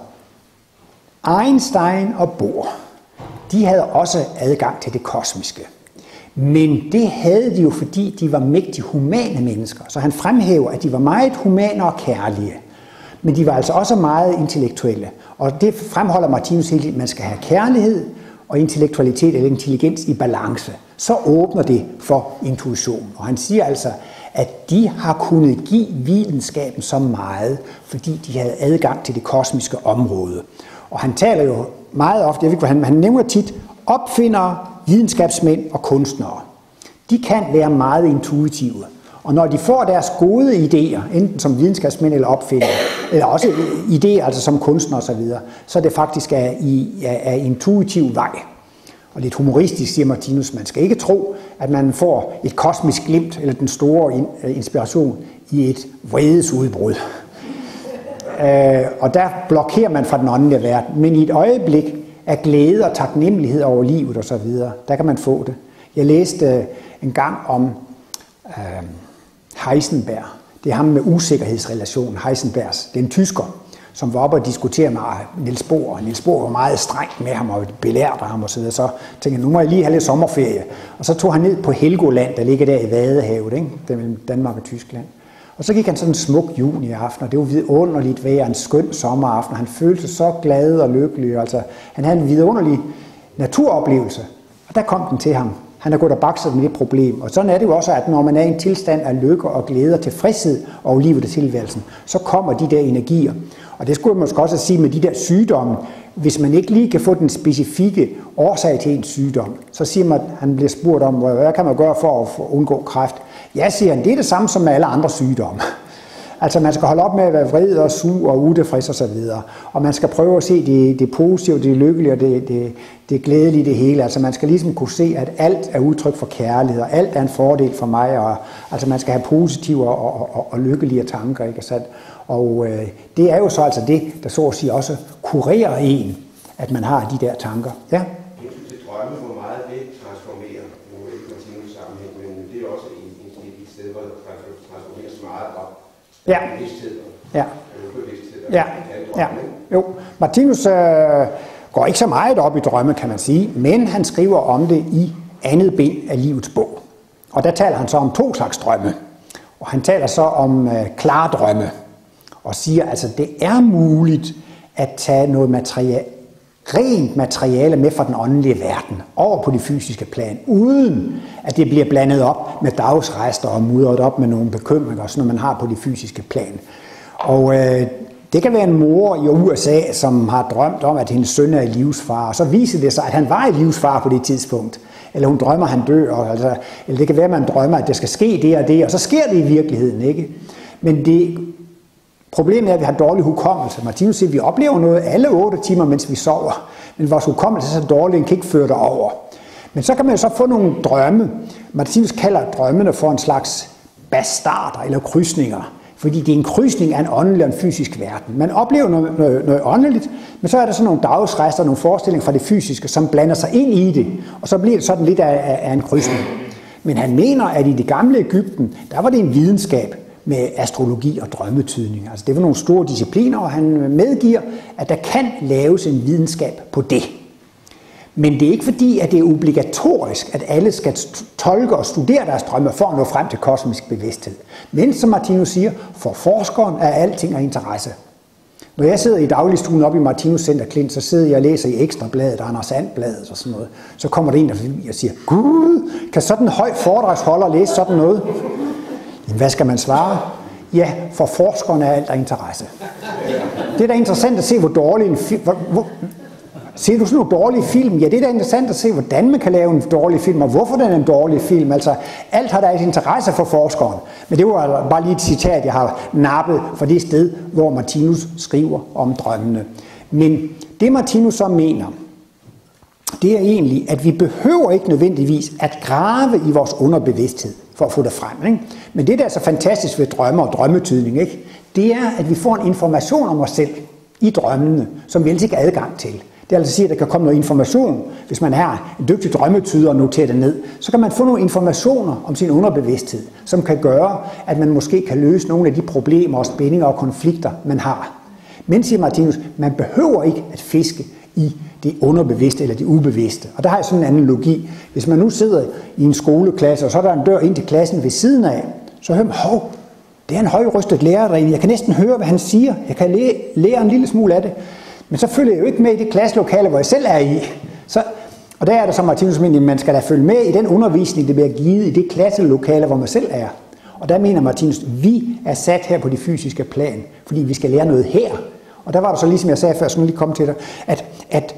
Einstein og Bohr, de havde også adgang til det kosmiske. Men det havde de jo, fordi de var mægtig humane mennesker. Så han fremhæver, at de var meget humane og kærlige. Men de var altså også meget intellektuelle. Og det fremholder Martinus helt, at man skal have kærlighed og intellektualitet eller intelligens i balance. Så åbner det for intuition. Og han siger altså, at de har kunnet give videnskaben så meget, fordi de havde adgang til det kosmiske område. Og han taler jo meget ofte, jeg ved ikke, han nævner tit, opfindere, videnskabsmænd og kunstnere. De kan være meget intuitive. Og når de får deres gode idéer, enten som videnskabsmænd eller opfindere, eller også idéer altså som kunstnere osv., så er det faktisk af intuitiv vej. Og lidt humoristisk siger Martinus, man skal ikke tro, at man får et kosmisk glimt eller den store inspiration i et vredesudbrud. Og der blokerer man fra den åndelige verden. Men i et øjeblik af glæde og taknemmelighed over livet og så videre, der kan man få det. Jeg læste en gang om Heisenberg. Det er ham med usikkerhedsrelationen, Heisenbergs. Det er en tysker, som var oppe og diskutere med Niels Bohr. Niels Bohr var meget strengt med ham og belærte ham og så videre. Så tænkte jeg, nu må jeg lige have lidt sommerferie. Og så tog han ned på Helgoland, der ligger der i Vadehavet, ikke? Det er mellem Danmark og Tyskland. Og så gik han sådan en smuk juniaften, og det var vidunderligt vejr, en skøn sommeraften. Han følte sig så glad og lykkelig. Altså, han havde en vidunderlig naturoplevelse, og der kom den til ham. Han har gået og bakset med det problem. Og sådan er det jo også, at når man er i en tilstand af lykke og glæde og tilfredshed over livet og tilværelsen, så kommer de der energier. Og det skulle jeg måske også sige med de der sygdomme. Hvis man ikke lige kan få den specifikke årsag til en sygdom, så siger man, at han bliver spurgt om, hvad kan man gøre for at undgå kræft? Ja, siger han, det er det samme som med alle andre sygdomme. Altså man skal holde op med at være vred og sur og utilfreds og så videre. Og man skal prøve at se det positive, det lykkelige og det glædelige det hele. Altså man skal ligesom kunne se, at alt er udtryk for kærlighed, og alt er en fordel for mig. Og, altså man skal have positive og lykkelige tanker, ikke sandt? Og det er jo så altså det, der så at sige også kurerer en, at man har de der tanker. Ja? Til drømme, hvor meget det transformerer, nu er ikke Martinus sammenhæng, men det er også et sted, hvor der transformeres meget op. Ja. Ja. Ja. Ja. Jo. Martinus går ikke så meget op i drømme, kan man sige, men han skriver om det i andet bind af livets bog. Og der taler han så om 2 slags drømme. Og han taler så om klare drømme. Og siger, altså det er muligt at tage noget rent materiale med fra den åndelige verden over på det fysiske plan, uden at det bliver blandet op med dagsrester og mudret op med nogle bekymringer, sådan noget man har på det fysiske plan. Og det kan være en mor i USA, som har drømt om, at hendes søn er i livsfare, og så viser det sig, at han var i livsfare på det tidspunkt. Eller hun drømmer, at han dør, eller det kan være, at man drømmer, at det skal ske det og det, og så sker det i virkeligheden, ikke? Men problemet er, at vi har dårlig hukommelse. Martinus siger, at vi oplever noget alle 8 timer, mens vi sover. Men vores hukommelse er så dårlig, at den kan ikke føre det over. Men så kan man jo så få nogle drømme. Martinus kalder drømmene for en slags bastarder eller krydsninger. Fordi det er en krydsning af en åndelig og en fysisk verden. Man oplever noget åndeligt, men så er der sådan nogle dagsrester, nogle forestillinger fra det fysiske, som blander sig ind i det. Og så bliver det sådan lidt af en krydsning. Men han mener, at i det gamle Egypten, der var det en videnskab med astrologi og drømmetydning. Altså det var nogle store discipliner, og han medgiver, at der kan laves en videnskab på det. Men det er ikke fordi, at det er obligatorisk, at alle skal tolke og studere deres drømme for at nå frem til kosmisk bevidsthed. Men som Martinus siger, for forskeren er alting af interesse. Når jeg sidder i dagligstuen oppe i Martinus Center Klint, så sidder jeg og læser i Ekstrabladet og Anders And-bladet og sådan noget. Så kommer der en der forbi og siger, Gud, kan sådan en høj foredragsholder læse sådan noget? Jamen, hvad skal man svare? Ja, for forskerne er alt af interesse. Det er da interessant at se, hvor dårlig en film... Ser du sådan nogle dårlige film? Ja, det er da interessant at se, hvordan man kan lave en dårlig film, og hvorfor den er en dårlig film. Altså, alt har da et interesse for forskeren. Men det var bare lige et citat, jeg har nappet fra det sted, hvor Martinus skriver om drømmene. Men det Martinus så mener, det er egentlig, at vi behøver ikke nødvendigvis at grave i vores underbevidsthed for at få det frem. Ikke? Men det, der er så fantastisk ved drømme og drømmetydning, ikke? Det er, at vi får en information om os selv i drømmene, som vi ellers ikke har adgang til. Det er altså at sige, at der kan komme noget information. Hvis man har en dygtig drømmetyder og noterer det ned, så kan man få nogle informationer om sin underbevidsthed, som kan gøre, at man måske kan løse nogle af de problemer og spændinger og konflikter, man har. Men, siger Martinus, man behøver ikke at fiske i det underbevidste eller det ubevidste. Og der har jeg sådan en analogi. Hvis man nu sidder i en skoleklasse, og så er der en dør ind til klassen ved siden af, så hører man, hov, det er en højrystet lærer derinde. Jeg kan næsten høre, hvad han siger. Jeg kan lære en lille smule af det. Men så følger jeg jo ikke med i det klasselokale, hvor jeg selv er i. Og der er det som Martinus mener, at man skal da følge med i den undervisning, der bliver givet i det klasselokale, hvor man selv er. Og der mener Martinus, at vi er sat her på det fysiske plan, fordi vi skal lære noget her. Og der var det så, ligesom jeg sagde før, så lige komme til dig, at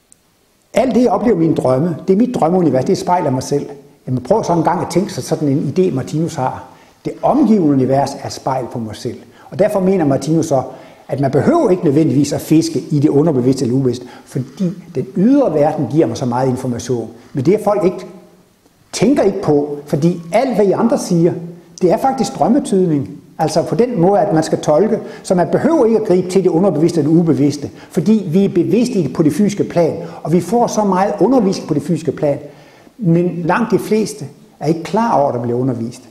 alt det, jeg oplever i mine drømme, det er mit drømmeunivers, det er et spejl af mig selv. Jamen prøv så en gang at tænke sig sådan en idé, Martinus har. Det omgivende univers er et spejl på mig selv. Og derfor mener Martinus så, at man behøver ikke nødvendigvis at fiske i det underbevidste eller ubevidste, fordi den ydre verden giver mig så meget information. Men det er folk ikke tænker ikke på, fordi alt hvad I andre siger, det er faktisk drømmetydning. Altså på den måde, at man skal tolke, så man behøver ikke at gribe til det underbevidste eller ubevidste, fordi vi er bevidste på det fysiske plan, og vi får så meget undervisning på det fysiske plan, men langt de fleste er ikke klar over, at der bliver undervist.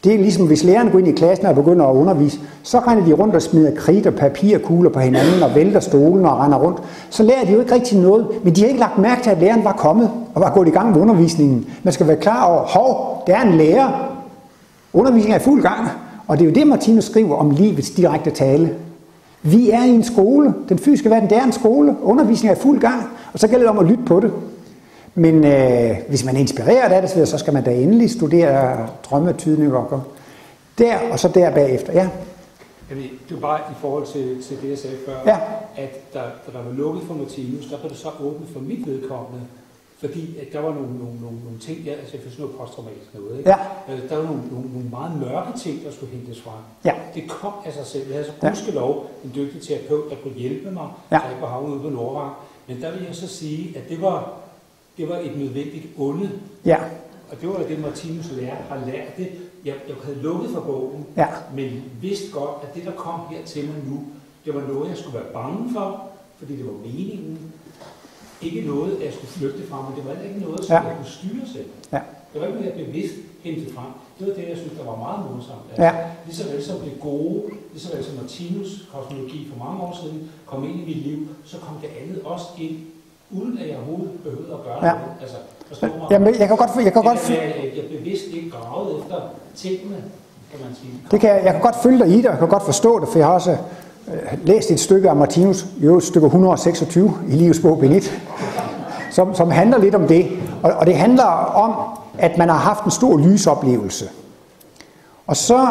Det er ligesom, hvis lærerne går ind i klassen og begynder at undervise, så render de rundt og smider kridt og papirkugler på hinanden og vælter stolen og render rundt. Så lærer de jo ikke rigtig noget, men de har ikke lagt mærke til, at læreren var kommet og var gået i gang med undervisningen. Man skal være klar over, hov, det er en lærer. Undervisningen er i fuld gang, og det er jo det, Martinus skriver om livets direkte tale. Vi er i en skole. Den fysiske verden, det er en skole. Undervisningen er i fuld gang, og så gælder det om at lytte på det. Men hvis man er inspireret af det, så skal man da endelig studere drømmetydning og der, og så der bagefter. Ja. Det var bare i forhold til det, jeg sagde før, ja. At der var lukket for Martinus, der blev det så åbnet for mit vedkommende, fordi at der var nogle ting, jeg fik noget posttraumatisk noget, ikke? Ja. Der var nogle meget mørke ting, der skulle hentes frem. Ja. Det kom af sig selv. Jeg havde så gudskelov en dygtig terapeut, der kunne hjælpe mig, ja. da jeg var havnet ude på Nordvang. Men der vil jeg så sige, at det var et nødvendigt onde. Ja. Og det var det, Martinus har lært. Det, jeg havde lukket for bogen, ja. men vidste godt, at det, der kom her til mig nu, det var noget, jeg skulle være bange for, fordi det var meningen. Ikke noget, jeg skulle flygte fra, men det var ikke noget, som jeg kunne styre selv. Ja. Det var ikke noget, jeg bevidst hentede frem. Det var det, jeg synes, der var meget morsomt. Altså, ja. Ligeså vel som det gode, ligeså vel som Martinus kosmologi for mange år siden kom ind i mit liv, så kom det andet også ind, uden at jeg overhovedet behøvede at gøre noget. Altså, jamen, jeg kan godt jeg bevidst ikke gravet efter tingene, kan man sige. Jeg kan godt følge dig i det, og jeg kan godt forstå det, for jeg har også læst et stykke af Martinus, jo et stykke 126 i Livets bog, Bind 1, som handler lidt om det. Og det handler om, at man har haft en stor lysoplevelse. Og så...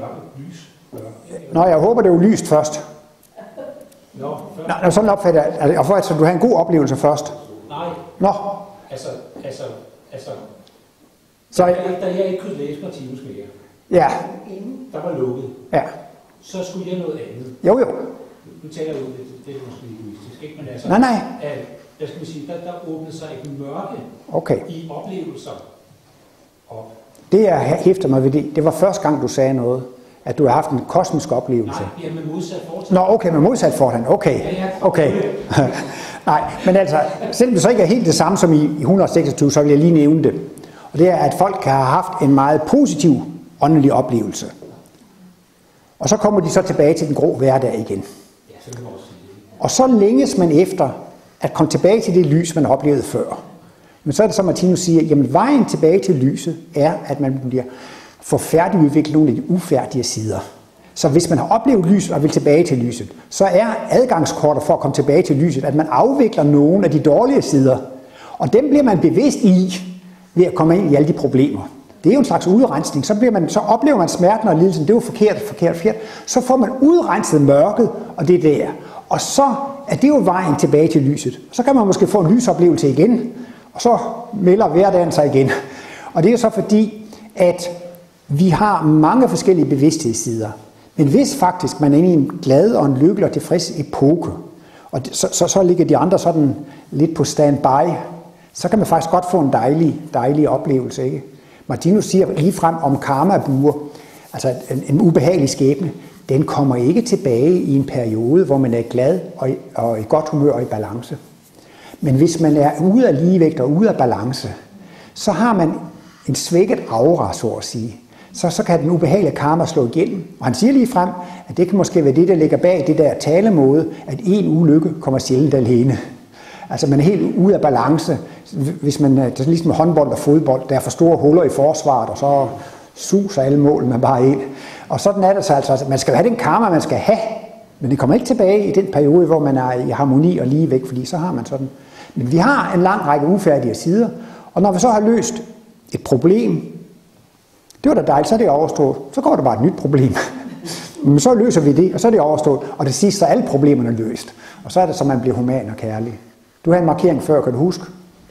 Nå, jeg håber, det er jo lyst først. Nå, sådan opfatter jeg. Altså, du har en god oplevelse først. Nej. Nå. Altså, så, da jeg ikke kunne læse Martinus mere, ja. Der var lukket, ja. Så skulle jeg noget andet. Jo. Nu taler jeg jo, det er måske egoistisk, ikke? Men altså, nej. Jeg skal sige, der åbnede sig et mørke i oplevelser op. Det, jeg hæfter mig ved det var første gang, du sagde noget, at du har haft en kosmisk oplevelse. Nej, med modsat fortegn. Nå, okay, med modsat fortegn. Okay. Nej, men altså, selvom det så ikke er helt det samme som i 126, så vil jeg lige nævne det. Og det er, at folk kan have haft en meget positiv åndelig oplevelse. Og så kommer de så tilbage til den grå hverdag igen. Ja, så kan man også sige det. Og så længes man efter at komme tilbage til det lys, man oplevede før. Men så er det så, Martinus siger, jamen vejen tilbage til lyset er, at man bliver får færdigudviklet nogle af de ufærdige sider. Så hvis man har oplevet lyset og vil tilbage til lyset, så er adgangskortet for at komme tilbage til lyset, at man afvikler nogle af de dårlige sider. Og dem bliver man bevidst i ved at komme ind i alle de problemer. Det er jo en slags udrensning. Så oplever man smerten og lidelsen, det er jo forkert. Så får man udrenset mørket, og det er der. Og så er det jo vejen tilbage til lyset. Så kan man måske få en lysoplevelse igen, og så melder hverdagen sig igen. Og det er jo så fordi, at vi har mange forskellige bevidsthedssider. Men hvis faktisk man er inde i en glad og en lykkelig og tilfreds epoke, og så ligger de andre sådan lidt på standby, så kan man faktisk godt få en dejlig oplevelse, ikke? Martinus siger ligefrem om karmabuer, altså en ubehagelig skæbne, den kommer ikke tilbage i en periode, hvor man er glad og i godt humør og i balance. Men hvis man er ude af ligevægt og ude af balance, så har man en svækket aura, så at sige. Så kan den ubehagelige karma slå igennem. Og han siger lige frem, at det kan måske være det, der ligger bag det der talemåde, at en ulykke kommer sjældent alene. Altså man er helt ude af balance. Hvis man, det er ligesom håndbold og fodbold, der er for store huller i forsvaret, og så suser alle mål med bare en. Og sådan er det så altså, man skal have den karma, man skal have, men det kommer ikke tilbage i den periode, hvor man er i harmoni og ligevægt, fordi så har man sådan. Men vi har en lang række ufærdige sider, og når vi så har løst et problem, det var da dejligt, så er det overstået. Så går der bare et nyt problem. Men så løser vi det, og så er det overstået. Og det sidste, så er alle problemerne løst. Og så er det så, man bliver human og kærlig. Du havde en markering før, kan du huske?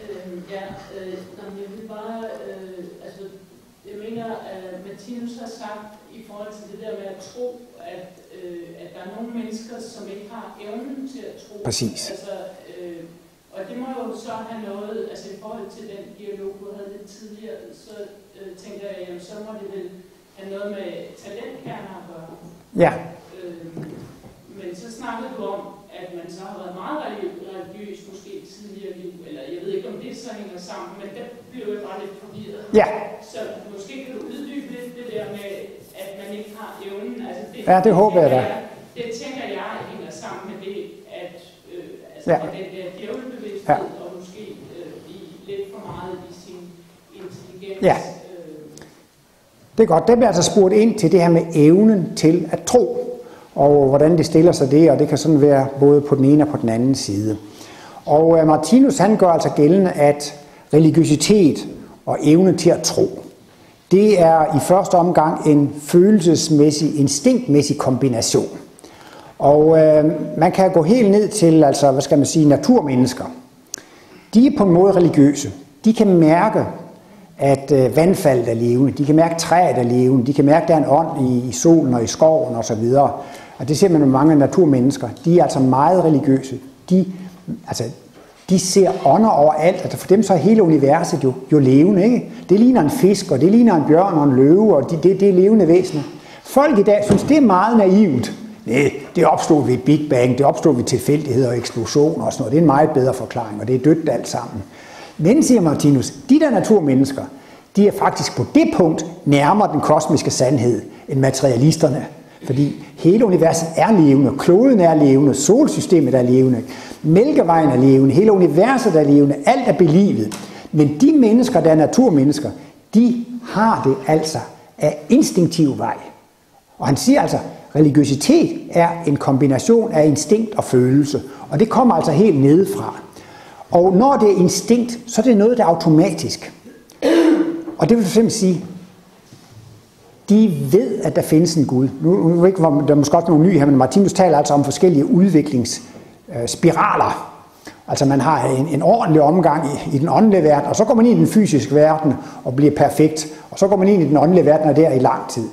Jeg vil bare, jeg mener, at Martinus har sagt i forhold til det der med at tro, at der er nogle mennesker, som ikke har evnen til at tro. Præcis. Og det må jo så have noget, altså i forhold til den dialog, du havde lidt tidligere, så tænker jeg, jamen, så må det vel have noget med talentkerner at gøre. Ja. Men så snakkede du om, at man så har været meget religiøs måske tidligere liv, eller jeg ved ikke, om det så hænger sammen, men der bliver jeg bare lidt forvirret. Ja. Så måske kan du uddybe lidt det der med, at man ikke har evnen. Altså det håber jeg da. Det tænker jeg hænger sammen med det, at den der djævelbevidsthed, og måske blive lidt for meget i sin intelligens. Ja. Det er godt. Det bliver altså spurgt ind til det her med evnen til at tro, og hvordan det stiller sig det, og det kan sådan være både på den ene og på den anden side. Og Martinus han gør altså gældende, at religiøsitet og evne til at tro, det er i første omgang en følelsesmæssig, instinktmæssig kombination. Og man kan gå helt ned til, altså, hvad skal man sige, naturmennesker. De er på en måde religiøse. De kan mærke, at vandfaldet er levende. De kan mærke, at træet er levende. De kan mærke, at der er en ånd i solen og i skoven osv. Og det ser man med mange naturmennesker. De er altså meget religiøse. De ser ånder overalt. Altså for dem så er hele universet jo levende. Ikke? Det ligner en fisk, og det ligner en bjørn og en løve, og det er levende væsener. Folk i dag synes, det er meget naivt. Nej, det opstod ved Big Bang, det opstod ved tilfældigheder og eksplosioner og sådan noget. Det er en meget bedre forklaring, og det er dødt alt sammen. Men, siger Martinus, de der naturmennesker, de er faktisk på det punkt nærmere den kosmiske sandhed end materialisterne. Fordi hele universet er levende, kloden er levende, solsystemet er levende, Mælkevejen er levende, hele universet er levende, alt er belivet. Men de mennesker, der er naturmennesker, de har det altså af instinktiv vej. Og han siger altså, religiøsitet er en kombination af instinkt og følelse, og det kommer altså helt nedefra. Og når det er instinkt, så er det noget, der er automatisk. Og det vil simpelthen sige, de ved, at der findes en Gud. Nu ikke, der er måske også nogle nye her, men Martinus taler altså om forskellige udviklingsspiraler. Altså man har en ordentlig omgang i den åndelige verden, og så går man ind i den fysiske verden og bliver perfekt. Og så går man ind i den åndelige verden og der i lang tid.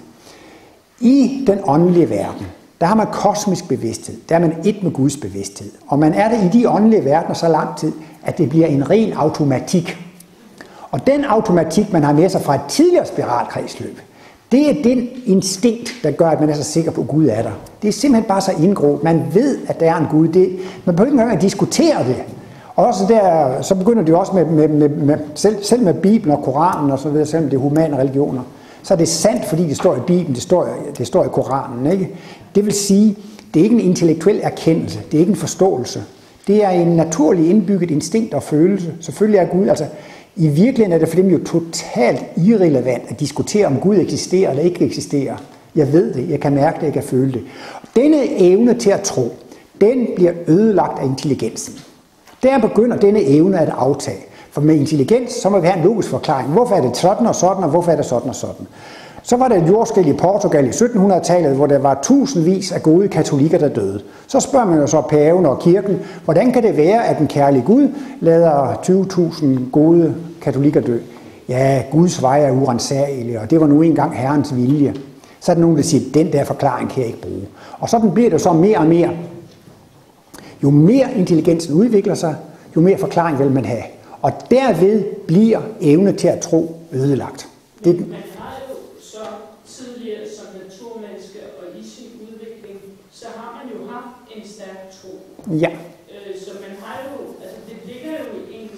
I den åndelige verden, der har man kosmisk bevidsthed. Der er man et med Guds bevidsthed. Og man er der i de åndelige verdener så lang tid, at det bliver en ren automatik. Og den automatik, man har med sig fra et tidligere spiralkredsløb, det er den instinkt, der gør, at man er så sikker på, at Gud er der. Det er simpelthen bare så indgroet. Man ved, at der er en Gud. Man behøver ikke engang at diskutere det. Og også der, så begynder det jo også med selv med Bibelen og Koranen og så videre, selvom det er humane religioner. Så er det sandt, fordi det står i Bibelen, det står i Koranen. Ikke? Det vil sige, det er ikke en intellektuel erkendelse, det er ikke en forståelse. Det er en naturlig indbygget instinkt og følelse. Selvfølgelig er Gud, altså i virkeligheden er det for dem jo totalt irrelevant at diskutere, om Gud eksisterer eller ikke eksisterer. Jeg ved det, jeg kan mærke det, jeg kan føle det. Denne evne til at tro, den bliver ødelagt af intelligensen. Der begynder denne evne at aftage. For med intelligens, så må vi have en logisk forklaring. Hvorfor er det sådan og sådan, og hvorfor er det sådan og sådan? Så var der et jordskælv i Portugal i 1700-tallet, hvor der var tusindvis af gode katolikker, der døde. Så spørger man jo så paven og kirken, hvordan kan det være, at en kærlig Gud lader 20.000 gode katolikker dø? Ja, Guds vej er uransagelige, og det var nu engang Herrens vilje. Så er der nogen, der siger, den der forklaring kan jeg ikke bruge. Og sådan bliver det så mere og mere. Jo mere intelligensen udvikler sig, jo mere forklaring vil man have. Og derved bliver evne til at tro ødelagt. Man har jo så tidligere som naturmenneske og i sin udvikling, så har man jo haft en stærk tro. Ja. Så man har jo, altså det ligger jo i ens,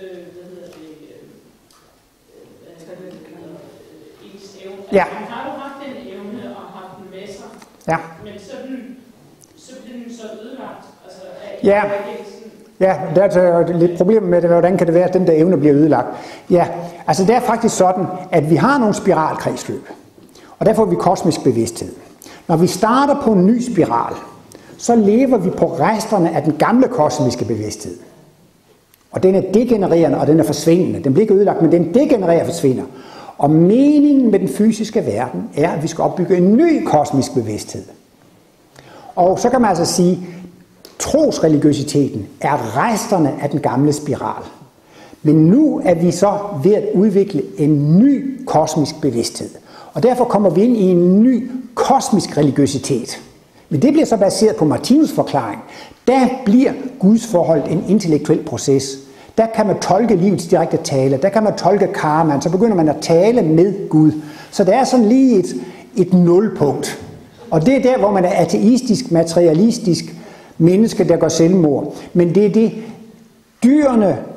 ens evne. Ja. Man har jo haft den evne og haft den med sig. Ja. Men så bliver den så ødelagt. Altså ja. Ja, der er lidt problem med det, hvordan kan det være, at den der evne bliver ødelagt. Ja, altså det er faktisk sådan, at vi har nogle spiralkredsløb, og der får vi kosmisk bevidsthed. Når vi starter på en ny spiral, så lever vi på resterne af den gamle kosmiske bevidsthed. Og den er degenererende, og den er forsvindende. Den bliver ikke ødelagt, men den degenererer og forsvinder. Og meningen med den fysiske verden er, at vi skal opbygge en ny kosmisk bevidsthed. Og så kan man altså sige, trosreligiøsiteten er resterne af den gamle spiral. Men nu er vi så ved at udvikle en ny kosmisk bevidsthed. Og derfor kommer vi ind i en ny kosmisk religiøsitet. Men det bliver så baseret på Martinus' forklaring. Der bliver Guds forhold en intellektuel proces. Der kan man tolke livets direkte tale. Der kan man tolke karmaen. Så begynder man at tale med Gud. Så der er sådan lige et nulpunkt. Og det er der, hvor man er ateistisk, materialistisk menneske, der går selvmord. Men det er det, dyrene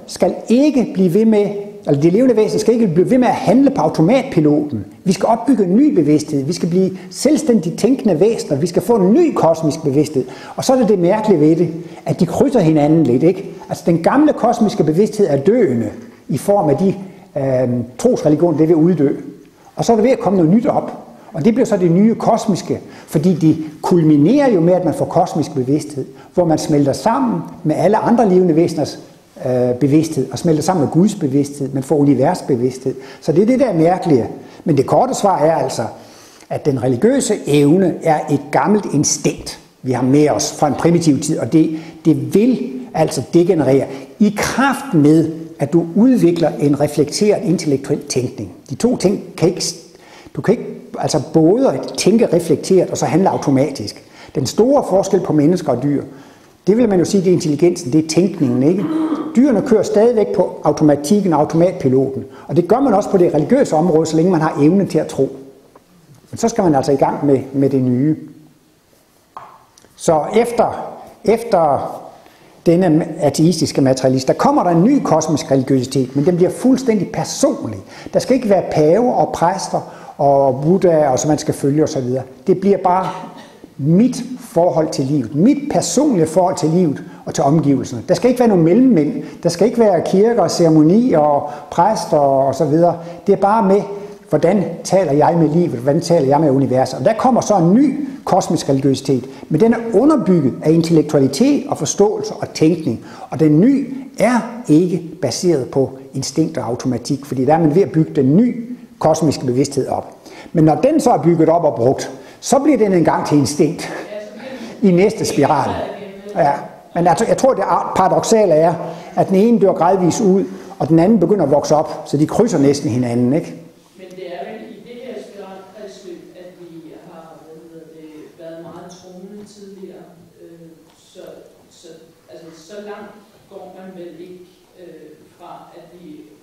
skal ikke blive ved med, eller de levende væsener skal ikke blive ved med at handle på automatpiloten. Vi skal opbygge en ny bevidsthed. Vi skal blive selvstændigt tænkende væsener. Vi skal få en ny kosmisk bevidsthed. Og så er det mærkelige ved det, at de krydser hinanden lidt, ikke? Altså den gamle kosmiske bevidsthed er døende i form af de trosreligioner, det er ved at uddø. Og så er der ved at komme noget nyt op. Og det bliver så det nye kosmiske, fordi de kulminerer jo med, at man får kosmisk bevidsthed, hvor man smelter sammen med alle andre levende væseners bevidsthed, og smelter sammen med Guds bevidsthed, man får universbevidsthed. Så det er det, der er mærkelige. Men det korte svar er altså, at den religiøse evne er et gammelt instinkt, vi har med os fra en primitiv tid, og det vil altså degenerere i kraft med, at du udvikler en reflekteret intellektuel tænkning. De to ting kan ikke, du kan ikke altså både tænke reflekteret og så handle automatisk. Den store forskel på mennesker og dyr, det vil man jo sige, det er intelligensen, det er tænkningen, ikke? Dyrene kører stadigvæk på automatikken og automatpiloten, og det gør man også på det religiøse område, så længe man har evne til at tro. Men så skal man altså i gang med det nye. Så efter denne ateistiske materialist, der kommer der en ny kosmisk religiøsitet, men den bliver fuldstændig personlig. Der skal ikke være pave og præster og buddha, og så man skal følge osv. Det bliver bare mit forhold til livet, mit personlige forhold til livet og til omgivelserne. Der skal ikke være nogen mellemmænd, der skal ikke være kirker og ceremonier og præster og så videre. Det er bare med, hvordan taler jeg med livet, hvordan taler jeg med universet. Og der kommer så en ny kosmisk religiøsitet, men den er underbygget af intellektualitet og forståelse og tænkning. Og den nye er ikke baseret på instinkt og automatik, fordi der er man ved at bygge den nye kosmiske bevidsthed op. Men når den så er bygget op og brugt, så bliver den engang til instinkt i næste spiral. Ja. Men altså, jeg tror, det paradoksale er, at den ene dør gradvist ud, og den anden begynder at vokse op, så de krydser næsten hinanden, ikke? Men det er vel i det her spiralkredsløb, at vi har været meget troende tidligere. Så langt går man vel ikke fra, at vi...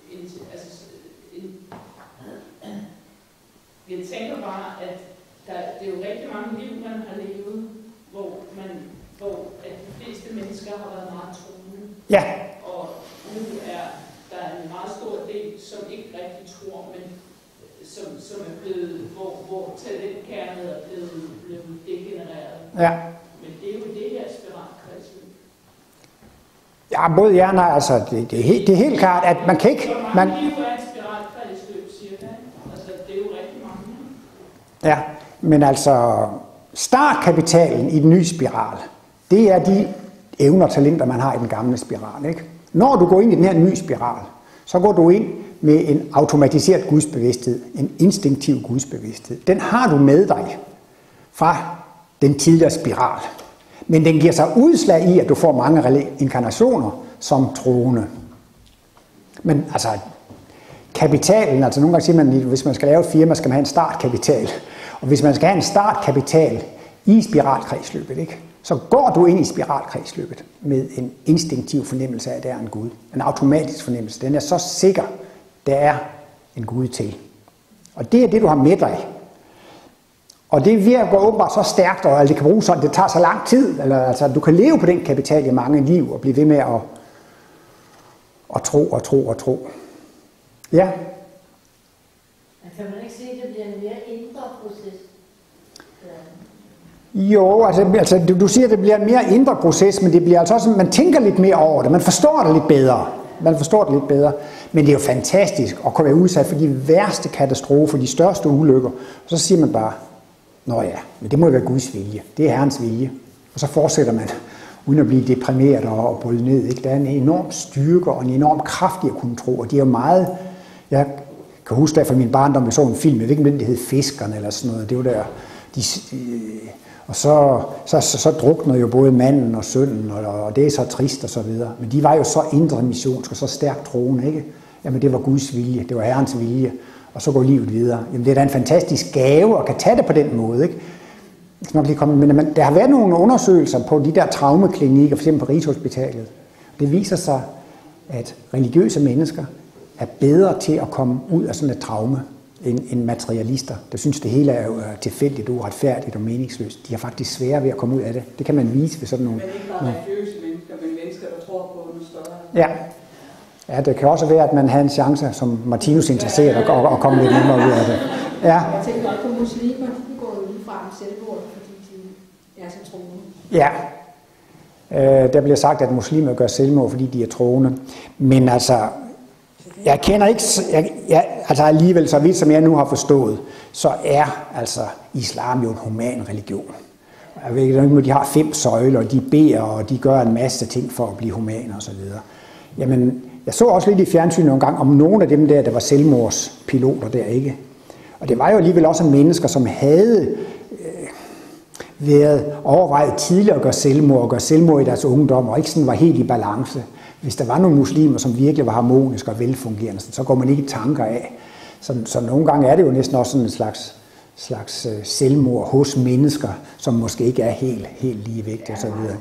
Jeg tænker bare, at det er jo rigtig mange liv, man har levet, hvor at de fleste mennesker har været meget troende. Ja. Og nu er der en meget stor del, som ikke rigtig tror, men som er blevet, hvor talentkernet er blevet degenereret. Ja. Men det er jo det her spiralkredsløb. Ja, både ja og nej. Altså, det er helt klart, at man kan ikke... Hvor mange liv er et spiralkredsløb, cirka? Altså, det er jo rigtig mange. Ja, men altså, startkapitalen i den nye spiral, det er de evner og talenter, man har i den gamle spiral, ikke? Når du går ind i den her nye spiral, så går du ind med en automatiseret gudsbevidsthed, en instinktiv gudsbevidsthed. Den har du med dig fra den tidligere spiral. Men den giver sig udslag i, at du får mange inkarnationer som troende. Men altså, kapitalen, altså nogle gange siger man, at hvis man skal lave et firma, skal man have en startkapital. Og hvis man skal have en startkapital i spiralkredsløbet, ikke? Så går du ind i spiralkredsløbet med en instinktiv fornemmelse af, at der er en Gud. En automatisk fornemmelse. Den er så sikker, der er en Gud til. Og det er det, du har med dig. Og det virker åbenbart så stærkt, og det kan bruges sådan, det tager så lang tid. Eller, altså, du kan leve på den kapital i mange liv, og blive ved med at tro. Ja? Kan man ikke sige, at det bliver en mere indre proces? Jo, altså du siger, at det bliver en mere indre proces, men det bliver altså også, man tænker lidt mere over det, man forstår det lidt bedre. Men det er jo fantastisk at kunne være udsat for de værste katastrofer, de største ulykker. Og så siger man bare, nå ja, men det må jo være Guds vilje, det er Herrens vilje. Og så fortsætter man, uden at blive deprimeret og bryde ned. Ikke? Der er en enorm styrke og en enorm kraft i at kunne tro, og det er jo meget... Jeg kan huske der fra min barndom, vi så en film, jeg ved ikke, om det hed Fiskerne eller sådan noget, det var der... Og så druknede jo både manden og sønnen, og det er så trist og så videre. Men de var jo så indre missionske og så stærkt troende, ikke? Jamen det var Guds vilje, det var Herrens vilje, og så går livet videre. Jamen det er da en fantastisk gave at kan tage det på den måde, ikke? Men der har været nogle undersøgelser på de der traumeklinikker, f.eks. på Rigshospitalet. Det viser sig, at religiøse mennesker er bedre til at komme ud af sådan et traume end materialister, der synes, det hele er tilfældigt, uretfærdigt og meningsløst. De har faktisk svære ved at komme ud af det. Det kan man vise ved sådan nogle... Men ikke bare religiøse mennesker, men mennesker, der tror på noget større. Ja. Ja, det kan også være, at man havde en chance, som Martinus interesseret, at komme lidt nemmere ud af det. Ja. Jeg tænker også på muslimer, de går jo lige frem selvmord, fordi de er så troende. Ja. Der bliver sagt, at muslimer gør selvmord, fordi de er troende. Men altså, jeg kender ikke, altså alligevel, så vidt som jeg nu har forstået, så er altså islam jo en human religion. Jeg ved ikke, de har 5 søjler, og de beder, og de gør en masse ting for at blive humane og så videre. Jamen, jeg så også lidt i fjernsynet nogle gange om nogle af dem der var selvmordspiloter der, ikke? Og det var jo alligevel også mennesker, som havde været overvejet tidligere at gøre selvmord i deres ungdom, og ikke sådan var helt i balance. Hvis der var nogle muslimer, som virkelig var harmoniske og velfungerende, så går man ikke tanker af. Så nogle gange er det jo næsten også sådan en slags selvmord hos mennesker, som måske ikke er helt ligevægtige og så videre.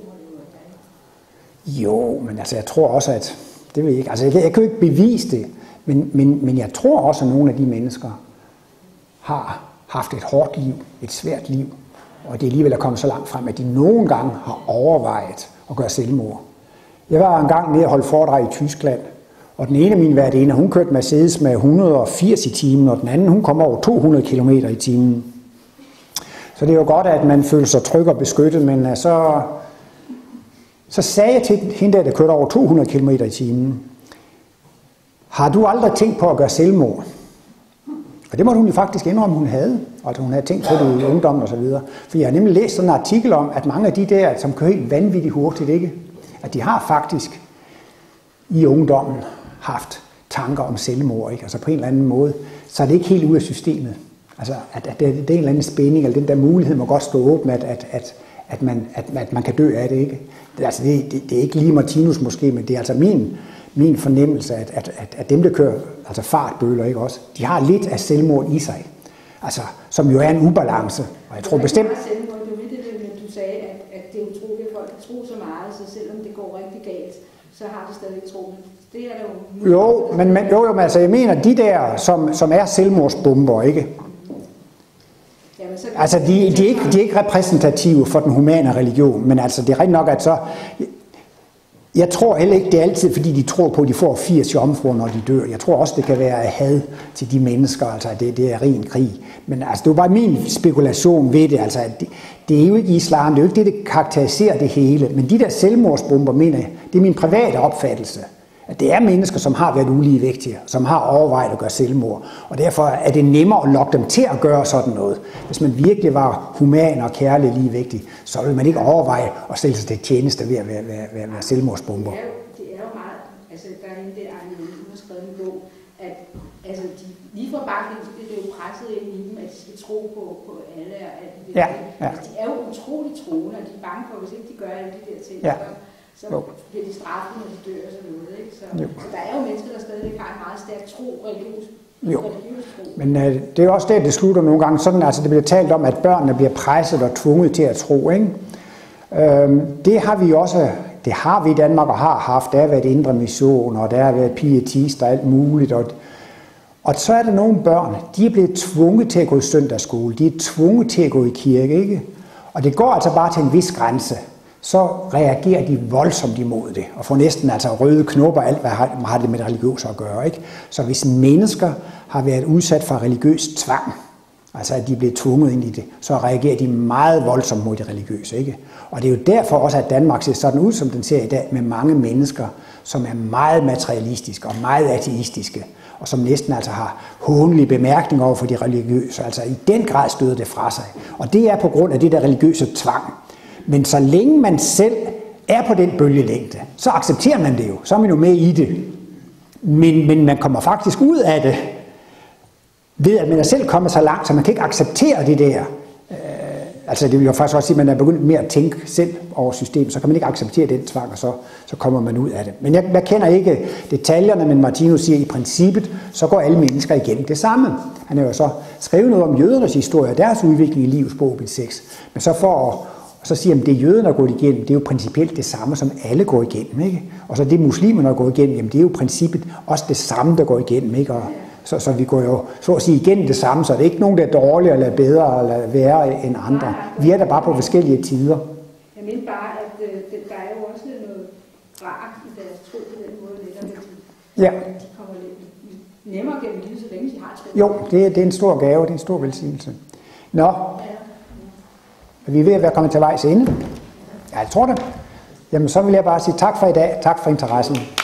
Jo, men altså jeg tror også, at det ved jeg ikke. Altså jeg kan jo ikke bevise det, men jeg tror også, at nogle af de mennesker har haft et hårdt liv, et svært liv, og det alligevel er kommet så langt frem, at de nogle gange har overvejet at gøre selvmord. Jeg var engang nede og holdt foredrag i Tyskland, og den ene af mine værtinder, hun kørte Mercedes med 180 i timen, og den anden, hun kom over 200 km i timen. Så det er jo godt, at man føler sig tryg og beskyttet, men så sagde jeg til hende, der kørte over 200 km i timen, har du aldrig tænkt på at gøre selvmord? Og det måtte hun jo faktisk indrømme, hun havde, og at hun havde tænkt på det i ungdommen og så videre. For jeg har nemlig læst sådan en artikel om, at mange af de der, som kører helt vanvittigt hurtigt, ikke? At de har faktisk i ungdommen haft tanker om selvmord, ikke? Altså på en eller anden måde, så er det ikke helt ud af systemet. Altså at det er en eller anden spænding, eller den der mulighed må godt stå åben, at man kan dø af det, ikke? Altså det er ikke lige Martinus måske, men det er altså min fornemmelse, at dem, der kører altså fartbøller, ikke også, de har lidt af selvmord i sig, altså, som jo er en ubalance, og jeg tror bestemt... Selvmord, det var det, du sagde, at det er utroligt, at folk kan tro så meget, så selvom det går rigtig galt, så har de stadig tro. Det er der jo... Jo, men altså, jeg mener, de der, som er selvmordsbomber, ikke? Jamen, altså, de er ikke repræsentative for den humane religion, men altså, det er rigtig nok, at så... Jeg tror heller ikke, det er altid, fordi de tror på, at de får 80 jomfruer, når de dør. Jeg tror også, det kan være had til de mennesker, altså det er ren krig. Men altså, det var bare min spekulation ved det. Altså, det er jo ikke islam, det er jo ikke det, der karakteriserer det hele. Men de der selvmordsbomber, mener jeg, det er min private opfattelse. At det er mennesker, som har været uligevægtige, som har overvejet at gøre selvmord. Og derfor er det nemmere at lokke dem til at gøre sådan noget. Hvis man virkelig var human og kærlig ligevægtig, så ville man ikke overveje at stille sig til tjeneste ved at være selvmordsbomber. Det er jo meget, altså der er en der Arne Lund, har skrevet en bog, at altså, de lige fra barken, så bliver det jo presset ind i dem, at de skal tro på alle og alt det der. Ja. Altså, de er jo utroligt troende, og de er bange for, hvis ikke de gør alle de der ting. Ja. Så bliver de straffet, når de dør og sådan noget. Ikke? Så der er jo mennesker, der stadigvæk har en meget stærk tro, religiøs tro. Men det er også det slutter nogle gange sådan, altså det bliver talt om, at børnene bliver presset og tvunget til at tro. Ikke? Det har vi i Danmark og har haft. Der har været indre mission, og der har været pietister og alt muligt. Og så er der nogle børn, de er blevet tvunget til at gå i søndagsskole. De er tvunget til at gå i kirke. Ikke? Og det går altså bare til en vis grænse. Så reagerer de voldsomt imod det, og får næsten altså røde knopper, alt hvad har det med religiøs at gøre. Ikke? Så hvis mennesker har været udsat for religiøs tvang, altså at de bliver tvunget ind i det, så reagerer de meget voldsomt mod det religiøse. Ikke? Og det er jo derfor også, at Danmark ser sådan ud, som den ser i dag, med mange mennesker, som er meget materialistiske og meget ateistiske, og som næsten altså har hånlige bemærkninger over for de religiøse. Altså i den grad støder det fra sig. Og det er på grund af det der religiøse tvang. Men så længe man selv er på den bølgelængde, så accepterer man det jo. Så er man jo med i det. Men man kommer faktisk ud af det, ved at man er selv kommet så langt, så man kan ikke acceptere det der. Altså det vil jo faktisk også sige, at man er begyndt mere at tænke selv over systemet, så kan man ikke acceptere den tvang, og så kommer man ud af det. Men jeg kender ikke detaljerne, men Martinus siger, at i princippet, så går alle mennesker igennem det samme. Han har jo så skrevet noget om jødernes historie og deres udvikling i livets bog, Bibel 6. Men så siger han, at det jøderne er gået igennem, det er jo principielt det samme, som alle går igennem. Ikke? Og så det muslimerne er gået igennem, jamen, det er jo i princippet også det samme, der går igennem. Ikke? Og så vi går jo så at sige igennem det samme, så det er ikke nogen, der er dårligere eller bedre eller værre end andre. Vi er der bare på forskellige tider. Jeg mener bare, at der er jo også noget rart i deres tro på den måde, netop at de Ja. De kommer lidt nemmere gennem livet, så længe de har tro. Jo, det er en stor gave, det er en stor velsignelse. Nå, er vi ved at være kommet til vejs ende? Ja, jeg tror det. Jamen, så vil jeg bare sige tak for i dag. Tak for interessen.